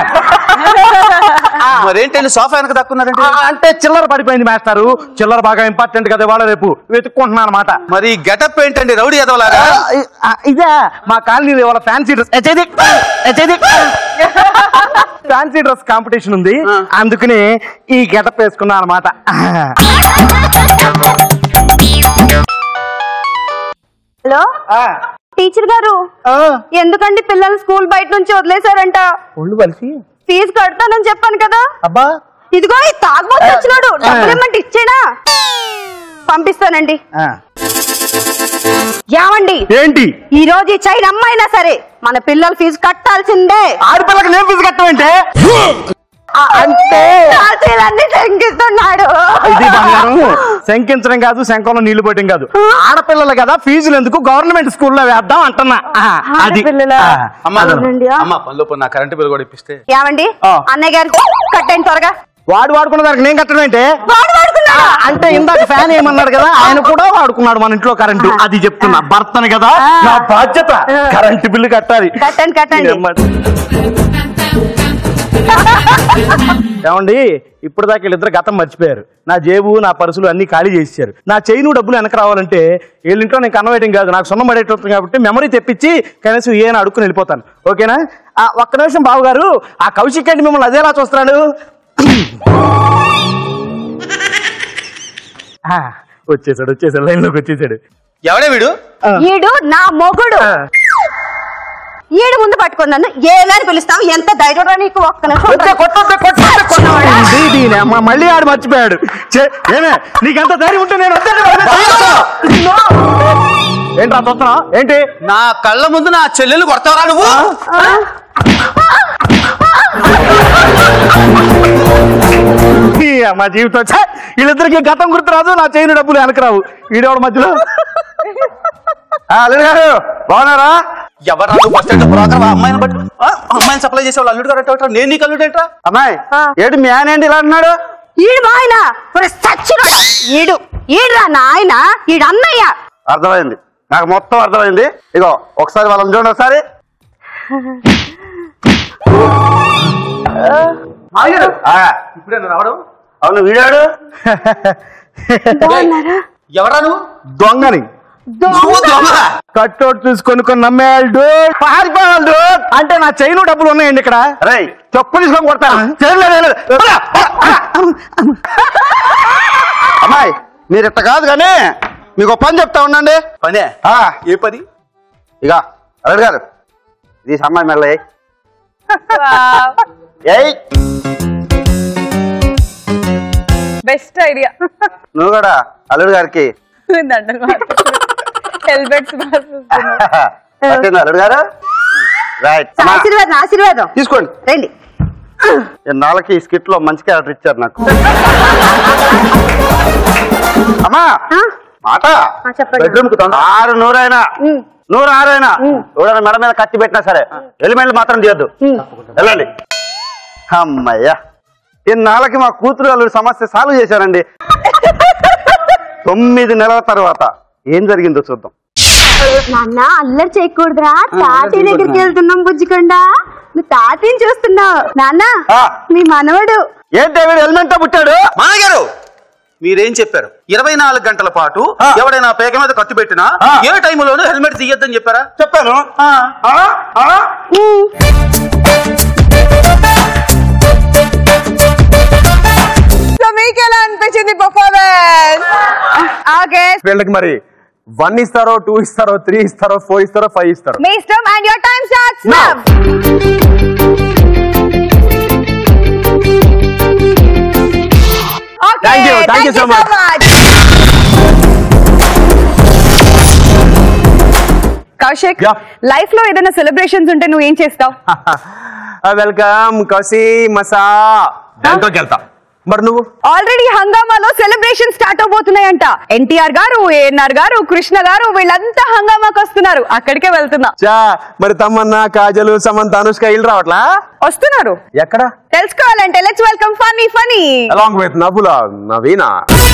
మరేంటండి సోఫా వెనక దక్కున్నారంటే? అంటే చిల్లర పడిపోయింది మాస్టారు. చిల్లర బాగా ఇంపార్టెంట్ కదా, వాళ్ళ రేపు వెతుక్కుంటున్నాను అనమాట. మరి గెటప్ ఏంటండి? రౌడీ ఎదవలాగా. ఇదే మా కాలనీ వాళ్ళ fancy dress fancy dress competition ఉంది, అందుకని ఈ గెటప్ వేసుకున్నా అనమాట. హలో టీచర్ గారు, ఎందుకండి పిల్లలు స్కూల్ బయట నుంచి వదిలేశారంట? ఒళ్ళు కలిసి ఫీజు కడతానని చెప్పాను కదా. అబ్బా ఇదిగో ఈ తాగుబోతు వచ్చినాడు. డబ్బులు ఇమ్మంటే ఇచ్చేనా? పంపిస్తానండి. ఏమండి ఏంటి? ఈ రోజు ఈ చైన్ అమ్మాయినా సరే మన పిల్లల ఫీజు కట్టాల్సిందే. ఆడపిల్లకి నేను ఫీజు కట్టమంటే అంటే శంకిస్తున్నాడు. ఇది బంగారం శంకించడం కాదు, శంఖంలో నీళ్లు పోయటం కాదు. ఆడపిల్లలు కదా, ఫీజులు ఎందుకు, గవర్నమెంట్ స్కూల్లో వేద్దాం అంటున్నా. అది అమ్మా పనిలో నా కరెంట్ బిల్ కూడా ఇప్పిస్తే. ఏమండి అన్నయ్య గారు కట్టండి త్వరగా. వాడు వాడుకున్న దానికి నేను కట్టడం అంటే అంటే ఇందాక ఫ్యాన్ ఏమన్నాడు కదా, ఆయన కూడా వాడుకున్నాడు మన ఇంట్లో కరెంటు. అది చెప్తున్నా, భర్తను కదా, నా బాధ్యత కరెంటు బిల్లు కట్టాలి. కట్టండి కట్టండి. ఏమండి ఇప్పుడు దాకా వీళ్ళిద్దరు గతం మర్చిపోయారు. నా జేబు నా పర్సులు అన్ని ఖాళీ చేసేసారు. నా చైను డబ్బులు వెనక రావాలంటే వీళ్ళింట్లో నేను కన్వేయటం కాదు, నాకు సొంతం పడేటప్పుడు కాబట్టి మెమరీ తెప్పించి కనీసం ఏమైనా అడుక్కుని వెళ్ళిపోతాను. ఓకేనా? ఆ ఒక్క నిమిషం బాబు గారు, ఆ కౌశిక్ అండి మిమ్మల్ని అదేలా చూస్తున్నాడు. వచ్చేసాడు వచ్చేసాడు లైన్ లోకి వచ్చేసాడు. ఎవడే వీడు? ఈడు నా మొగుడు. ఈడు ముందు పట్టుకున్నాను. ఏమని పిలుస్తావు? ఎంత ధైర్యం నీకు? ఒక్క నిమిషం మళ్ళీ ఆడు మర్చిపోయాడు. ఏమే నీకెంత ధైర్యం ఉంటే నేను ఏంట్రా చూస్తున్నా? ఏంటి నా కళ్ళ ముందు నా చెల్లెలు కొడతావరా నువ్వు? మా జీవితం వీళ్ళిద్దరికి గతం గుర్తురాదు, నా చైన్ డబ్బులు వెనకరావు. వీడేవాడు మధ్యలో. అల్లుడు గారు బాగున్నారా? ఎవరు అమ్మాయిని బట్టి అమ్మాయిని సప్లై చేసేవాళ్ళు అల్లుడు గారు. నేను నీకు అల్లుడు ఏంట్రా? అమ్మాయి ఏంటి మీ ఆయన ఏంటి ఇలా అంటున్నాడు? ఈడు మా ఆయన ఈడు ఈడురా నా ఆయన, ఈడు అన్నయ్య. అర్థమైంది, నాకు మొత్తం అర్థమైంది. ఇగో ఒకసారి వాళ్ళని చూడండి ఒకసారి. ఇప్పుడే రావడం? అవును వీడాడు. ఎవరా నువ్వు? దొంగని కట్టోట్ తీసుకొని కొన్ని నమ్మేయాడు పారిపోయాడు అంటే నా చైను డబ్బులు ఉన్నాయండి ఇక్కడ. రై చెప్పు తీసుకొని కొడతాను. అమ్మాయి మీరు ఇట్ట కాదు కానీ మీకు ఒక పని చెప్తా ఉండండి. పనే? ఏ పని? ఇక అల్లుడు గారు ఇది అమ్మాయి మెల్ల ఏయ్ బెస్ట్ ఐడియా. నువ్వు కూడా అల్లుడు గారికి అల్లుడు గారు రైట్ ఆశీర్వాదం ఆశీర్వాదం తీసుకోండి రండి. నాలుగు ఈ స్కిట్ లో మంచి క్యారెక్టర్ ఇచ్చారు నాకు. అమ్మా మాట బెడ్రూమ్ కు ఆరు నూరైనా నూరు ఆరైనా ఎవరైనా మెడ మీద కత్తి పెట్టినా సరే ఎలిమెంట్లు మాత్రం చేయొద్దు. వెళ్ళండి. అమ్మయ్యా ఇన్నాళ్ళకి మా కూతురు అల్లుడి సమస్య సాల్వ్ చేశారండి. తొమ్మిది నెలల తర్వాత ఏం జరిగిందో చూద్దాం. నాన్న అల్లరి చేయకూడదురా, తాతయ్య దగ్గరికి వెళ్తున్నాం బుజ్జికొండా. నువ్వు తాతయ్యని చూస్తున్నావు. నాన్న మీ మనవడు ఏంటి హెల్మెట్ తో పుట్టాడు. మానగారు మీరేం చెప్పారు? ఇరవై నాలుగు గంటల పాటు ఎవడైనా పేక మీద కత్తి పెట్టినా ఏ టైంలోనూ హెల్మెట్ తీయొద్దని చెప్పారా? చెప్పాను. మీకు ఎలా అనిపించింది పర్ఫార్మెన్స్? ఓకే వీళ్ళకి మరి వన్ ఇస్తారో, టూ ఇస్తారో, త్రీ ఇస్తారో, ఫోర్ ఇస్తారో, ఫైవ్ ఇస్తారో మీ ఇష్టం. And your time starts now. Thank you thank you so much. Kaushik, life లో ఏదైనా సెలబ్రేషన్స్ ఉంటే నువ్వు ఏం చేస్తావు? వెల్కమ్ కౌసి మసా దాంట్లోకి వెళ్తా. మరి నువ్వు? ఆల్రెడీ హంగామాలో సెలబ్రేషన్ స్టార్ట్ అవబోతున్నాయంట. ఎన్టీఆర్ గారు, ఏఎన్ఆర్ గారు, కృష్ణ గారు వీళ్ళంతా హంగామాకి వస్తున్నారు. అక్కడికే వెళ్తున్నా. చా మరి తమ్మన్నా, కాజలు, సమంత, అనుష్క వీళ్ళు రావట్లా? వస్తున్నారు. ఎక్కడ తెలుసుకోవాలంటే let's welcome funny funny along with నవ్వుల నవీనా.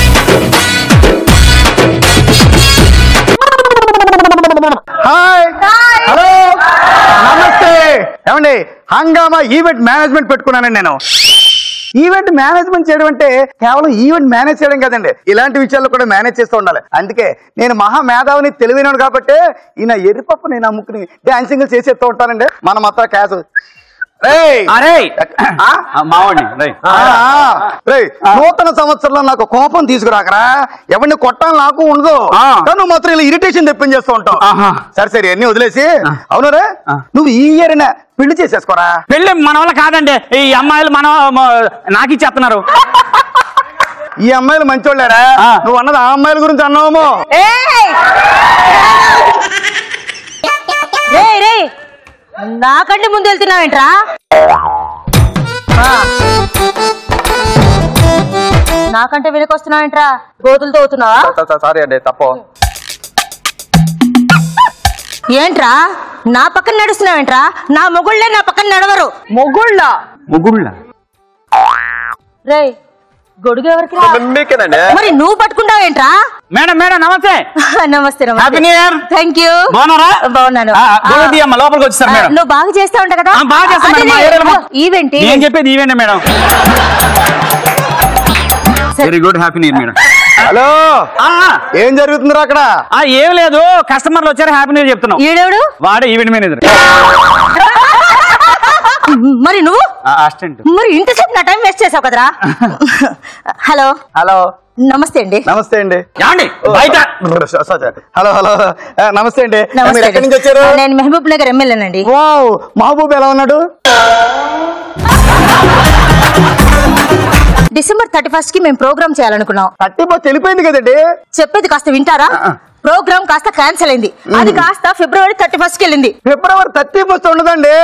హాయ్, హలో, నమస్తే. ఏమండి, హంగామా ఈవెంట్ మేనేజ్మెంట్ పెట్టుకున్నానండి నేను. ఈవెంట్ మేనేజ్మెంట్ చేయడం అంటే కేవలం ఈవెంట్ మేనేజ్ చేయడం కదండి, ఇలాంటి విషయాల్లో కూడా మేనేజ్ చేస్తూ ఉండాలి. అందుకే నేను మహా మేధావిని, తెలివైనడు కాబట్టి ఈయన ఎరిపప్పు నేను అమ్ముకుని డాన్సింగ్ చేసేస్తూ ఉంటానండి. మన మొత్తం క్యాష్ నూతన సంవత్సరంలో నాకు కోపం తీసుకురాకరా, ఎవరిని కొట్టాలి నాకు ఉండదు. నువ్వు మాత్రం ఇలా ఇరిటేషన్ తెప్పించేస్తూ ఉంటావు. సరే సరే అన్ని వదిలేసి, అవునరే నువ్వు ఈ ఇయర్ పెళ్లి చేసేసుకోరా. పెళ్లి మన వల్ల కాదండి, ఈ అమ్మాయిలు మనం నాకు ఇచ్చేస్తున్నారు. ఈ అమ్మాయిలు మంచోళ్ళారా? నువ్వు అన్నది ఆ అమ్మాయిల గురించి అన్నావేమో. నాకంటే ముందు వెళ్తున్నావేంట్రా? నాకంటే వెనకొస్తున్నావేంట్రా? గోతులతో అవుతున్నావా? సారీ అండి, తప్పు. ఏంట్రా నా పక్కన నడుస్తున్నావేంట్రా? నా మొగుళ్ళే నా పక్కన నడవరు. మొగుళ్ళ మొగుళ్ళ రే గొడుగు ఎవరికి? మరి నువ్వు పట్టుకుంటావేంట్రా? మేడం మేడం నమస్తే. నమస్తే happy new year. Thank you. బాగున్నారా? బాగున్నాను. లోపలికి వచ్చేసారు మేడం. నువ్వు బాగా చేస్తా ఉంటా కదా? బాగా చేస్తాను. ఈవెంట్ ఏం చెప్పేది event madam. Very good, happy new year madam. Hello, ఏం జరుగుతుందిరా అక్కడ? ఏం లేదు, కస్టమర్లు వచ్చారు, హ్యాపీ న్యూ ఇయర్ చెప్తున్నాం. ఈడెవడు? వాడే ఈవెంట్ మేనేజర్. మరి నువ్వు అసిస్టెంట్. మరి ఇంతసేపు నా టైం వేస్ట్ చేసావు కదరా. హలో హలో, నమస్తే అండి. నమస్తే అండి. బయట హలో హలో, నమస్తే అండి. మీరు ఎక్కడి నుంచి వచ్చారు? నేను మహబూబ్ నగర్ ఎమ్మెల్యేనండి. వావ్, మహబూబ్ ఎలా ఉన్నాడు? డిసెంబర్ థర్టీ ఫస్ట్ కి మేము ప్రోగ్రామ్ చేయాలనుకున్నాం. థర్టీ ఫస్ట్ వెళ్ళిపోయింది కదండి. చెప్పేది కాస్త వింటారా? ప్రోగ్రామ్ కాస్త క్యాన్సిల్ అయింది. అది కాస్త ఫిబ్రవరి థర్టీ ఫస్ట్ కి వెళ్ళింది. ఫిబ్రవరి థర్టీ ఫస్ట్ ఉండదండి.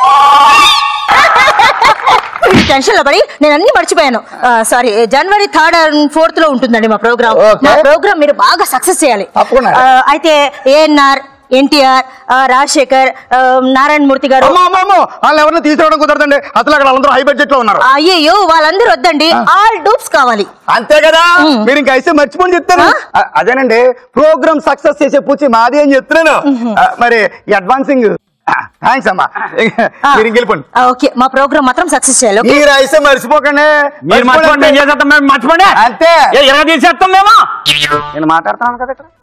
టెన్షన్ లో పడి నేను అన్ని మర్చిపోయాను. సారీ, జనవరి థర్డ్ అండ్ ఫోర్త్ లో ఉంటుందండి మా ప్రోగ్రామ్. మా ప్రోగ్రామ్ మీరు బాగా సక్సెస్ చేయాలి. అయితే ఏఎన్ఆర్, ఎన్టీఆర్, రాజశేఖర్, నారాయణ మూర్తి గారు వాళ్ళు ఎవరిని తీసుకోవడం కుదరదండి. అసలు అక్కడ వాళ్ళందరూ హై బడ్జెట్ లో ఉన్నారు. అయ్యో వాళ్ళందరూ వద్దండి, ఆల్ డూప్స్ కావాలి. అంతే కదా, మీరు ఇంకా అయితే మర్చిపోయి చెప్తాను. అదేనండి, ప్రోగ్రామ్ సక్సెస్ చేసే పూచి మాది అని చెప్తున్నాను. మరి ఈ అడ్వాన్సింగ్ థ్యాంక్స్ అమ్మా. మీరు ఇంకెళ్ళిపోండి. ఓకే, మా ప్రోగ్రామ్ మాత్రం సక్సెస్ చేయాలి. మీరు అయితే మర్చిపోకండి. మీరు మర్చిపోండి, ఏం చేసేస్తాం మేము? మర్చిపోండి అంతే. ఎలా తీసేస్తాం మేము? నేను మాట్లాడుతున్నాను కదా ఇక్కడ.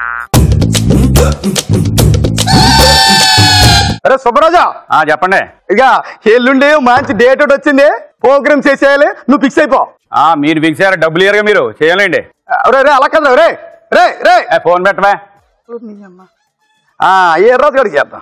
అరే సుబ్బరాజా, చెప్పండి. ఇక ఎల్లుండి మంచి డేట్ ఒకటి వచ్చింది, ప్రోగ్రామ్ చేసేయాలి. నువ్వు ఫిక్స్ అయిపో. మీరు ఫిక్స్ అయ్యారు, డబ్బులు ఇయర్గా మీరు చేయాలండి. రే అలా కదా, రే రే రే ఫోన్ పెట్టవా. ఏ రోజు గడికి చేద్దాం.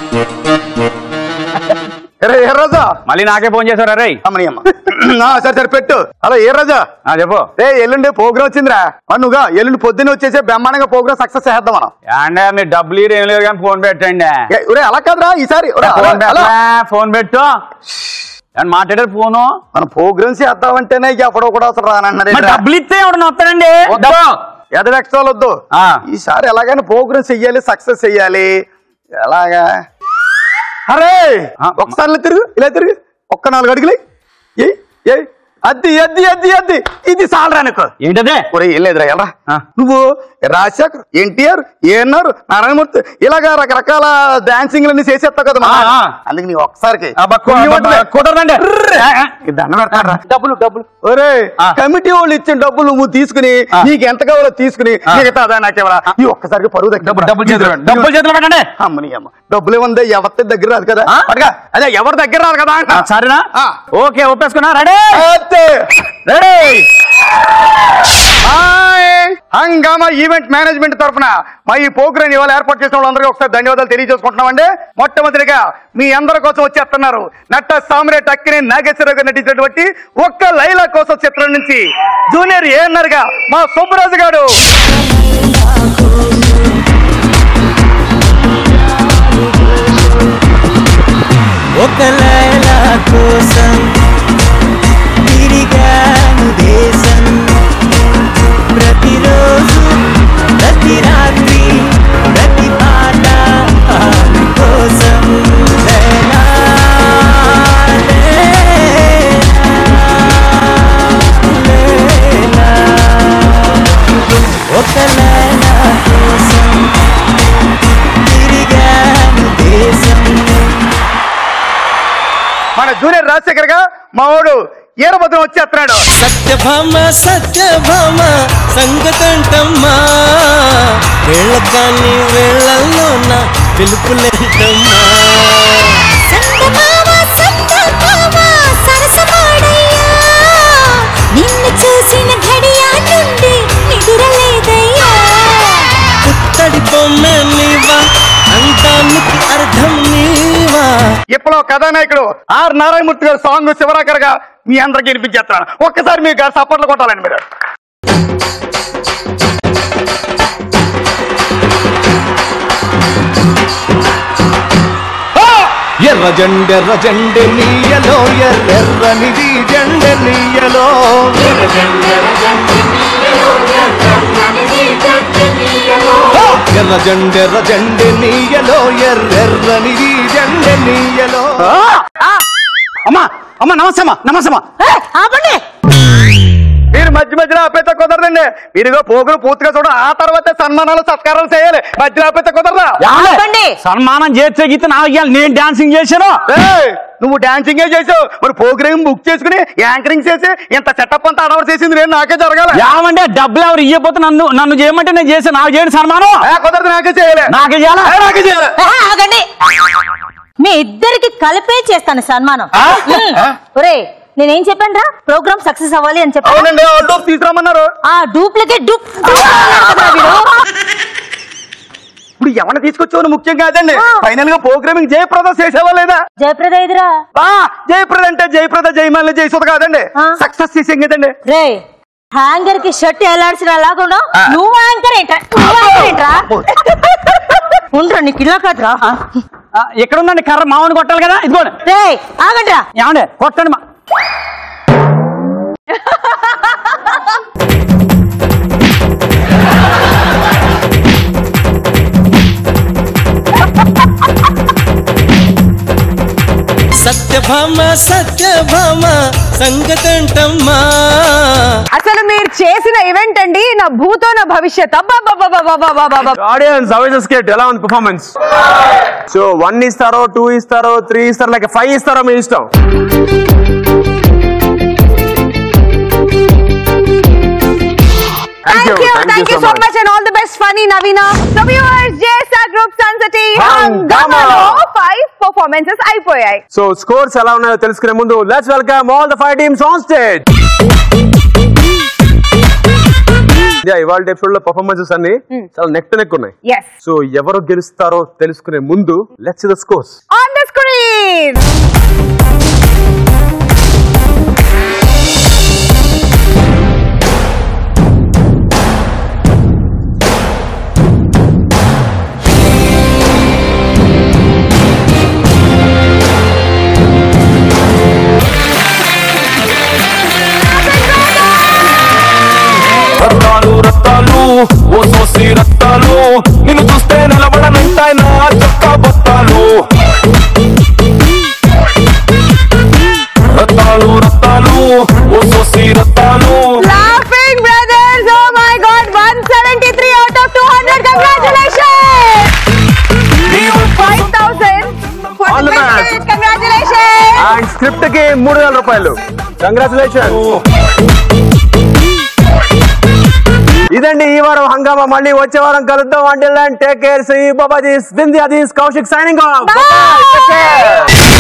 ఏ రోజా మళ్ళీ నాకే ఫోన్ చేశారా? రే అమ్మని అమ్మ, సరే సరే పెట్టు. హలో ఏ రోజా, చెప్పు. రే ఎల్లుండి ప్రోగ్రామ్ వచ్చిందిరా. నువ్వుగా ఎల్లుండి పొద్దున్న వచ్చేసి బ్రహ్మాండంగా ప్రోగ్రామ్ సక్సెస్ చేద్దాం మనం. అంటే మీరు డబ్బులు ఇయర్ ఏం లేదు కానీ ఫోన్ పెట్టండి. అలా కాదురా ఈసారి ఫోన్ పెట్టు. మాట్లాడారు ఫోను. మనం ప్రోగ్రామ్ చేద్దామంటేనే ఎప్పుడో కూడా అసలు రానన్నది. డబ్బులు ఇస్తే ఎవడన్నా వస్తాడండి. ఎద ఎక్స్ట్రా వద్దు. ఈసారి ఎలాగైనా ప్రోగ్రామ్ చెయ్యాలి, సక్సెస్ చెయ్యాలి. ఎలాగా? అరే ఒకసారి ఇలా తిరుగు, ఇలా తిరుగు, ఒక్క నాలుగు అడుగులే. అద్ది అద్ది అద్ది అద్ది ఇది సాలరా నీకు. ఏంటదే? ఒరే ఏం లేదురా, ఎలా నువ్వు రాజశేఖర్, ఎన్టీఆర్, ఏఎన్ఆర్, నారాయణమూర్తి ఇలాగా రకరకాల డాన్సింగ్ అన్ని చేసేస్తావు కదా. అందుకే నీ ఒక్కసారికి దండ పెడతారా? డబ్బులు డబ్బులు ఒరే కమిటీ వాళ్ళు ఇచ్చిన డబ్బులు నువ్వు తీసుకుని నీకు ఎంత కావాలో తీసుకుని మిగతా అదా నాకేవరా. ఈ ఒక్కసారికి పరువు దగ్గర డబ్బులు చేతులు పెట్టండి. అమ్మని అమ్మ, డబ్బులు ఏముంది ఎవరి దగ్గర రాదు కదా. అదే ఎవరి దగ్గర రాదు కదా. సరేనా? ఓకే, ఒప్పేసుకున్నా. Ready ready. Hangama event management తరఫున మా ఈ ప్రోగ్రామ్ ఇవాళ ఏర్పాటు చేసిన వాళ్ళందరికీ ఒకసారి ధన్యవాదాలు తెలియజేసుకుంటున్నామండి. మొట్టమొదటిగా మీ అందరి కోసం వచ్చేస్తున్నారు నట సామ్రాట్ అక్కినే నాగేశ్వరరావు గారు నటించినటువంటి ఒక్క లైలా కోసం చిత్రం నుంచి జూనియర్ ఏఎన్ఆర్ గా మా సుబ్బరాజు గారు. ఒక లైలా కోసం తిరిగాను దేశం, ప్రతిరోజు ప్రతి రాత్రి ప్రతి పాట ఆమె కోసం. లైలా, లైలా, ఒక లైలా కోసం తిరిగాను దేశం. మన జూనియర్ రాజశేఖర్ గా మా వాడు ఈరభద్రం వచ్చేస్తున్నాడు. సత్యభామ సత్యభామ సంగతంటమ్మా, వేళ్ళ కానీ వేళ్ళల్లో నా పిలుపులేంటమ్మా. సత్యభామ సత్యభామ సరసమాడయ్యా, నిన్ను చూసిన ఘడియా నుండి నిదురలేదయ్యా. పుత్తడి బొమ్మ నీవా, అందానికి అర్థం నీవా. ఇప్పుడు కథానాయకుడు ఆర్ నారాయణమూర్తి గారు సాంగ్ శివరాకర్ గా మీ అందరికి వినిపించేస్తున్నాను. ఒక్కసారి మీకు సపోర్ట్లు కొట్టాలండి మీరు. ఎర్ర జెండెర్ర జెండె నీయలో, ఎర్రెర్రనిది జెండె నీయలో. ఎర్ర జెండెర్ర జెండె నీయలో, ఎర్రెర్రనిది జెండె నీయలో. అమ్మా అమ్మా నమస్తే అమ్మా నమస్తే అమ్మా. ఆపండి. మీరు మధ్య మధ్యలో ఆపేత కుదరదండి. మీరుగా పోగులు పూర్తిగా చూడ, ఆ తర్వాత సన్మానాలు సత్కారాలు చేయాలి. మధ్యలో ఆపేత కుదరదా? ఆపండి. సన్మానం చేసే గీత నా నేను డాన్సింగ్ చేశాను. ఏయ్, నువ్వు డాన్సింగే చేసావు, మరి ప్రోగ్రామ్ బుక్ చేసుకుని యాంకరింగ్ చేసి ఇంత సెటప్ అంతా అడవర్ చేసింది నేను, నాకే జరగాలి. ఏమంటే డబ్బులు ఎవరు ఇవ్వకపోతే నన్ను నన్ను చేయమంటే నేను చేశాను. నాకు చేయండి సన్మానం. ఏ, కుదరదు, నాకే చేయాలి. నాకే చేయాలా? ఏ, నాకే చేయాలి. ఆగండి. మీ ఇద్దరికి కలిపే చేస్తాను సన్మానం. ఒరే, నేనేం చెప్పాను రా, ప్రోగ్రామ్ సక్సెస్ అవ్వాలి అని చెప్పాను. అవునండి, డూప్ తీసుకురామన్నారు. ఆ డూప్లికేట్ డూప్ ఇప్పుడు ఎవరిని తీసుకొచ్చావు ముఖ్యం కాదండి, ఫైనల్ గా ప్రోగ్రామింగ్ జయప్రద చేసేవా లేదా? జయప్రద ఎదురా బా, జయప్రద అంటే జయప్రద జయమాలి జయసుధ కాదండి, సక్సెస్ చేసేం కదండి. రే, హ్యాంగర్ కి షర్ట్ ఎలాడిసిన లాగా నువ్వు యాంకర్ ఏంట్రా, నువ్వు యాంకర్ ఏంట్రా? ఉండరా, నీకు ఇలా కాదురా. ఎక్కడ ఉందండి కర్ర? మామూలు కొట్టాలి కదా. ఇదిగోండి. రే, ఆగండి రా. ఏమండి కొట్టండి మా. సత్యభామ సత్యభామ సంగతంటమ్మా. అసలు మీరు చేసిన ఈవెంట్ అండి నా భూతో నా భవిష్యత్. ఆడియన్స్ అవేజెస్ కిట్ ఎలా ఉంది పర్ఫార్మెన్స్? సో వన్ ఇస్తారో, టూ ఇస్తారో, త్రీ ఇస్తారో, లేక ఫైవ్ ఇస్తారో మీ ఇష్టం. Thank you, thank you so much and all the best, funny Navina. So viewers, J S R Group Sunsati Hangamalo five performances అయిపోయాయి. సో స్కోర్స్ ఎలా ఉన్నాయో తెలుసుకునే ముందు let's welcome all the five teams on stage. ఇవాళ episode లో performances అన్ని చాలా neck to neck ఉన్నాయి. Yes. సో ఎవరు గెలుస్తారో తెలుసుకునే ముందు let's see the scores On the screen. రత్తాలు రత్తాలు ఓ సోసి రత్తాలు, నిన్ను చూస్తే నిలబడనంటాయి నా చొక్కా బొత్తాలు. రత్తాలు రత్తాలు ఓ సోసి రత్తాలు. Laughing brothers, oh my god, one seventy-three out of two hundred. Congratulations. five thousand for All the the best. best. Congratulations. And script కి మూడు వేల రూపాయలు. కంగ్రాచులేషన్. ఇదండి ఈ వారం హంగామా. మళ్ళీ వచ్చే వారం కలుద్దాం. Until then take care. Shri Babaji, వింధ్యాదీస్, కౌశిక్ సైనింగ్ ఆఫ్. Bye.